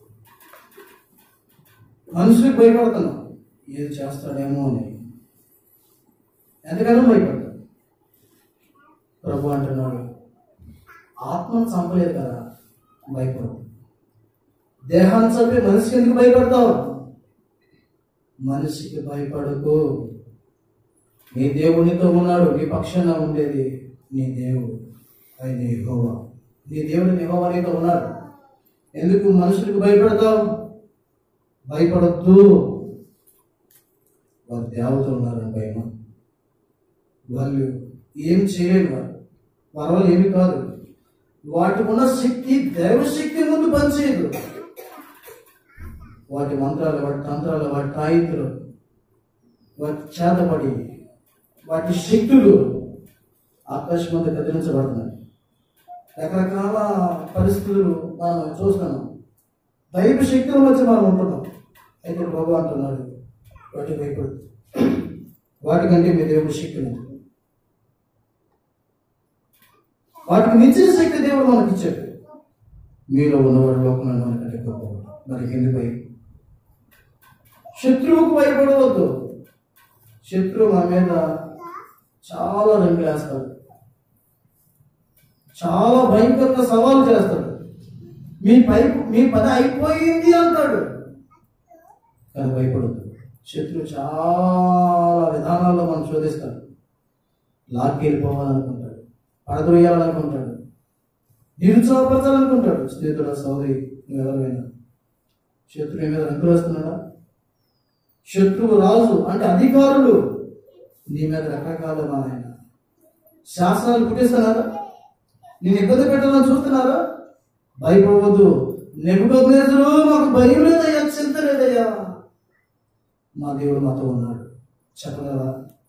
మనుషులకు భయపడుతున్నాం, ఏది చేస్తాడేమో అని. ఎంతగానో భయపడతాడు. ప్రభు అంటున్నాడు, ఆత్మను చంపలేదు కదా, భయపడవు. దేహాన్ని చంపే మనిషికి ఎందుకు భయపడతావు? మనిషికి భయపడకు. నీ దేవునితో ఉన్నాడు, నీ పక్షాన ఉండేది నీ దేవుడు, ఆయన యెహోవా. నీ దేవుడు యెహోవా నీతో ఉన్నాడు. ఎందుకు మనుషులకు భయపడతావు? భయపడద్దు. వారు దేవతలు ఉన్నారని భయం. వాళ్ళు ఏం చేయలేరు, వారి వల్ల ఏమి కాదు. వాటికి ఉన్న శక్తి దైవశక్తి ముందు పనిచేయదు. వాటి మంత్రాలు, వాటి తంత్రాలు, వాటి తాయితులు, వాటి చేతపడి వాటి శక్తులు ఆకాశం మీద కదిలించబడుతున్నాయి. రకరకాల పరిస్థితులు మనం చూస్తున్నాం. దైవ శక్తుల మధ్య మనం ఉంటున్నాం. అయితే బాబు అంటున్నాడు, వాటి భయపడదు, వాటికంటే మీ దేవుడి శక్తి ఉంది. వాటికి మించిన శక్తి దేవుడు మనకి ఇచ్చాడు. మీలో ఉన్నవాడు లోకమైన మనకంటే గొప్పవాడు. మరి ఎందుకు భయం? శత్రువుకు భయపడవద్దు. శత్రువు మన మీద చాలా రంగులు వేస్తాడు, చాలా భయంకరంగా సవాలు చేస్తాడు. మీ పని అయిపోయింది అంటాడు, కానీ భయపడద్దు. శత్రువు చాలా విధానాల్లో మనం శోధిస్తాడు. లాక్కెళ్ళిపోవాలనుకుంటాడు, పడదొయ్యాలనుకుంటాడు, నిరుత్సాహపరచాలనుకుంటాడు. స్నేహితుల సౌదరి ఎవరైనా శత్రువు మీద రంగులు వేస్తున్నాడా? శత్రువు రాజు అంటే అధికారులు నీ మీద రకరకాల ఆయన శాసనాలు పుట్టిస్తున్నారా? నేను ఇబ్బంది పెట్టాలని చూస్తున్నారా? భయపడవద్దు. నెబుకద్నెజరు మాకు భయం లేదయ్యా, చింత లేదయ్యా, మా దేవుడు మాతో ఉన్నాడు చెప్పగలరా?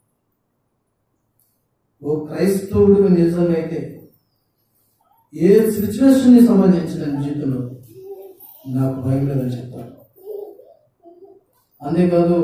ఓ క్రైస్తవుడికి నిజమైతే ఏ సిచ్యువేషన్ ని సంబంధించిన జీవితంలో నాకు భయం లేదని చెప్తాను. అంతేకాదు,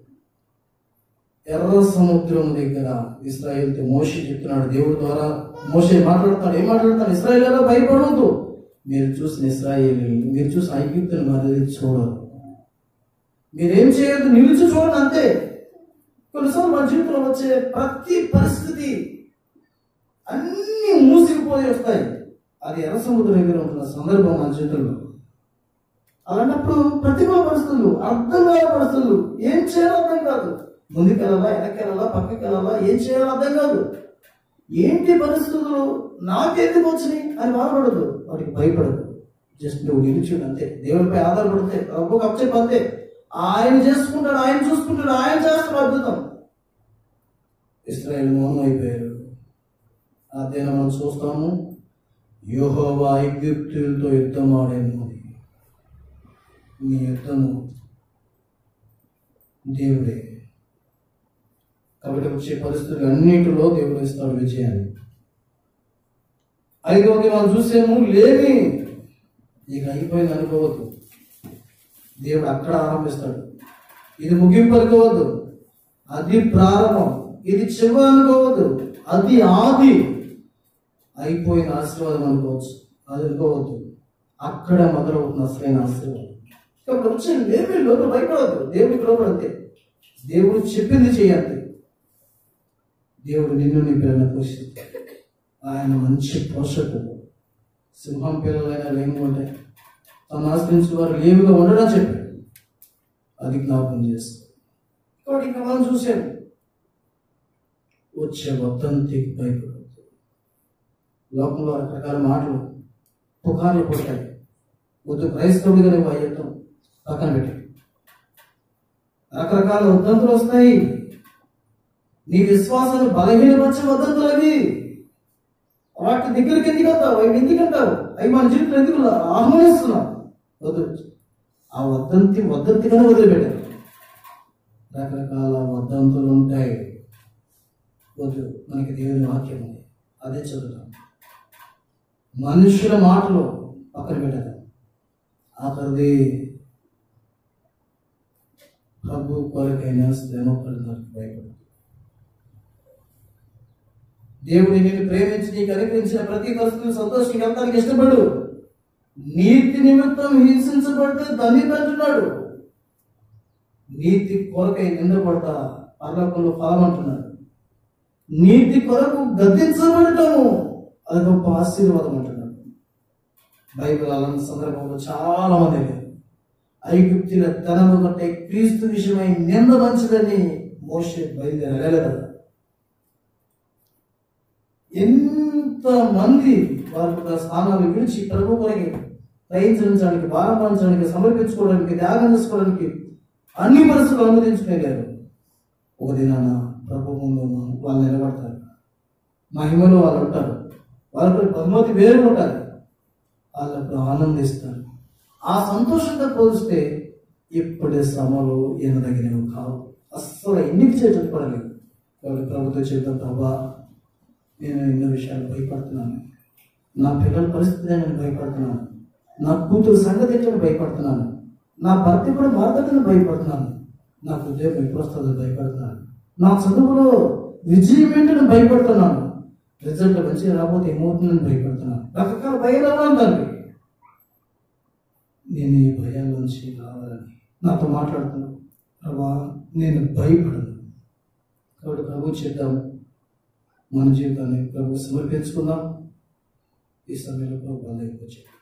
ఎర్ర సముద్రం దగ్గర ఇశ్రాయేలుతో మోషే చెప్తున్నాడు, దేవుడి ద్వారా మోషే మాట్లాడుతాడు. ఏం మాట్లాడుతాడు? ఇశ్రాయేలులో భయపడవద్దు. మీరు చూసిన ఇశ్రాయేలు, మీరు చూసిన ఐగుప్తుని మరి చూడరు. మీరేం చేయొద్దు, నిలిచి చూడండి అంతే. కొన్నిసార్లు మన జీవితంలో వచ్చే ప్రతి పరిస్థితి అన్ని మూసిపోయి వస్తాయి. అది ఎర్ర సముద్రం దగ్గర ఉంటున్న సందర్భం మన జీవితంలో. అలాంటప్పుడు ప్రతికూల పరిస్థితులు, అర్థం కాని పరిస్థితులు, ఏం చేయాలో అర్థం కాదు. ముందుకెళ్ళాలా, వెనక్కెళ్ళాలా, పక్కకెళ్ళాలా, ఏం చేయాలో అర్థం కాదు. ఏంటి పరిస్థితులు, నాకెందుకు వచ్చినాయి అని బాధపడదు, వాటికి భయపడదు. జస్ట్ నువ్వు నిలిచుడు అంతే. దేవుడిపై ఆధారపడితే, ప్రభుకు అప్పచెప్పు అంతే. ఆయన చేసుకుంటాడు, ఆయన చూసుకుంటాడు, ఆయన చేస్తాడు అద్భుతం. ఇశ్రాయేలు మౌనం అయిపోయారు. ఆ దినం మనం చూస్తాము, యెహోవా ఐగుప్తీయులతో యుద్ధం ఆడేను. నీ యుద్ధము దేవుడే. కాబట్టి వచ్చే పరిస్థితులు అన్నింటిలో దేవుడు ఇస్తాడు విజయాన్ని. 5వది మనం చూసేము లేని, ఇక అయిపోయింది అనుకోవద్దు. దేవుడు అక్కడ ఆరంభిస్తాడు. ఇది ముగింపు అనుకోవద్దు, అది ప్రారంభం. ఇది చివరి అనుకోవద్దు, అది ఆది. అయిపోయిన ఆశీర్వాదం అనుకోవచ్చు, అది అనుకోవద్దు. అక్కడ మొదలవుతున్న అసలైన ఆశీర్వాదం. కాబట్టి వచ్చి ఏమీ లోపల భయపడవద్దు. దేవుడికి లోపల అంతే. దేవుడు చెప్పింది చేయాలి. దేవుడు నిన్ను నీ పిల్లలను పోషిస్తాడు. ఆయన మంచి పోషకుడు. సింహం పిల్లలైనా లేము ఉంటాయి, తను ఆశ్రయించిన వారు లేవుగా ఉండడం చెప్పాడు. అది జ్ఞాపకం చేస్తాడు. కాబట్టి ఇక్కడ మనం చూసాము, వచ్చే వద్దంతికి భయపడవద్దు. లోకంలో రకరకాల మాటలు పుకార్లు పుట్టాయి. వద్దు క్రైస్తవుడిగా నువ్వు అయ్యటం పక్కన పెట్టి, రకరకాల వద్దంతులు వస్తాయి. నీ విశ్వాసాన్ని బలహీనపరిచే వద్దంతులు అవి. వాటి దగ్గరికి ఎందుకు వస్తావు? అవి ఎందుకంటావు? అవి మన జీవితంలో ఎందుకు ఆహ్వానిస్తున్నావు? వద్దు. ఆ వద్దంతిగానే వదిలిపెట్టారు. రకరకాల వద్దంతులు ఉంటాయి. వద్దు. మనకి దేవుని వాక్యం ఉంది, అదే చదువుతాం. మనుషుల మాటలు పక్కన పెట్టారు. ఆఖరిది ప్రభు కొరకైనా శ్రమ పడడానికి భయపడదు. దేవుని నిన్ను ప్రేమించి నీకు అనుగ్రహించిన ప్రతి పరిస్థితిని సంతోషంగా వెళ్తానికి ఇష్టపడు. నీతి నిమిత్తం హింసించబడితే ధన్యత అంటున్నాడు. నీతి కొరకై నిందపడతా పరలోకంలో ఫలం అంటున్నాడు. నీతి కొరకు గద్దించబడటము అది గొప్ప ఆశీర్వాదం అంటున్నాడు. బైబిల్ అలాంటి సందర్భంలో చాలా మంది ఐగుప్తుల ధనము కంటే క్రీస్తు విషయమై నింద మంచిదని మోషే బయలుదేరలేదు. ఎంతమంది వారి స్థానాలు విడిచి ప్రభు కొరకు ప్రయత్నించడానికి, భారపరచడానికి, సమర్పించుకోవడానికి, త్యాగం చేసుకోవడానికి అన్ని పరిస్థితులు అనుమతించుకోలేరు. ఒక దినాన ప్రభు ముందు వాళ్ళు నిలబడతారు. మహిమలో వాళ్ళు ఉంటారు. వాళ్ళకి బహుమతి వేరు ఉంటారు. వాళ్ళప్పుడు ఆనందిస్తారు. ఆ సంతోషంతో పోలిస్తే ఇప్పుడే శ్రమలు ఎనదగినవి కావు. అస్సలు ఎన్నిక చేయటం పడలేదు. వాళ్ళు ప్రభుత్వం చేద్దాం, ప్రభా నేను ఎన్నో విషయాలు భయపడుతున్నాను. నా పిల్లల పరిస్థితి నేను భయపడుతున్నాను. నా కూతురు సంగతి ఏంటని భయపడుతున్నాను. నా భర్త కూడా మారుతుందని భయపడుతున్నాను. నాకు ఉద్యోగం ఎప్పుడు వస్తుందని భయపడుతున్నాను. నా చదువులో విజయం ఏంటని భయపడుతున్నాను. రిజల్ట్ మంచిగా రాకపోతే ఏమవుతుందని భయపడుతున్నాను. రకరకాల భయాలు అంటారు. నేను ఈ భయాల నుంచి రావాలని నాతో మాట్లాడుతున్నాను. ప్రభా నేను భయపడను. కాబట్టి ప్రభు చేద్దాం, మన జీవితాన్ని ప్రభు సమర్పించుకుందాం. ఈ సమయంలో ప్రభు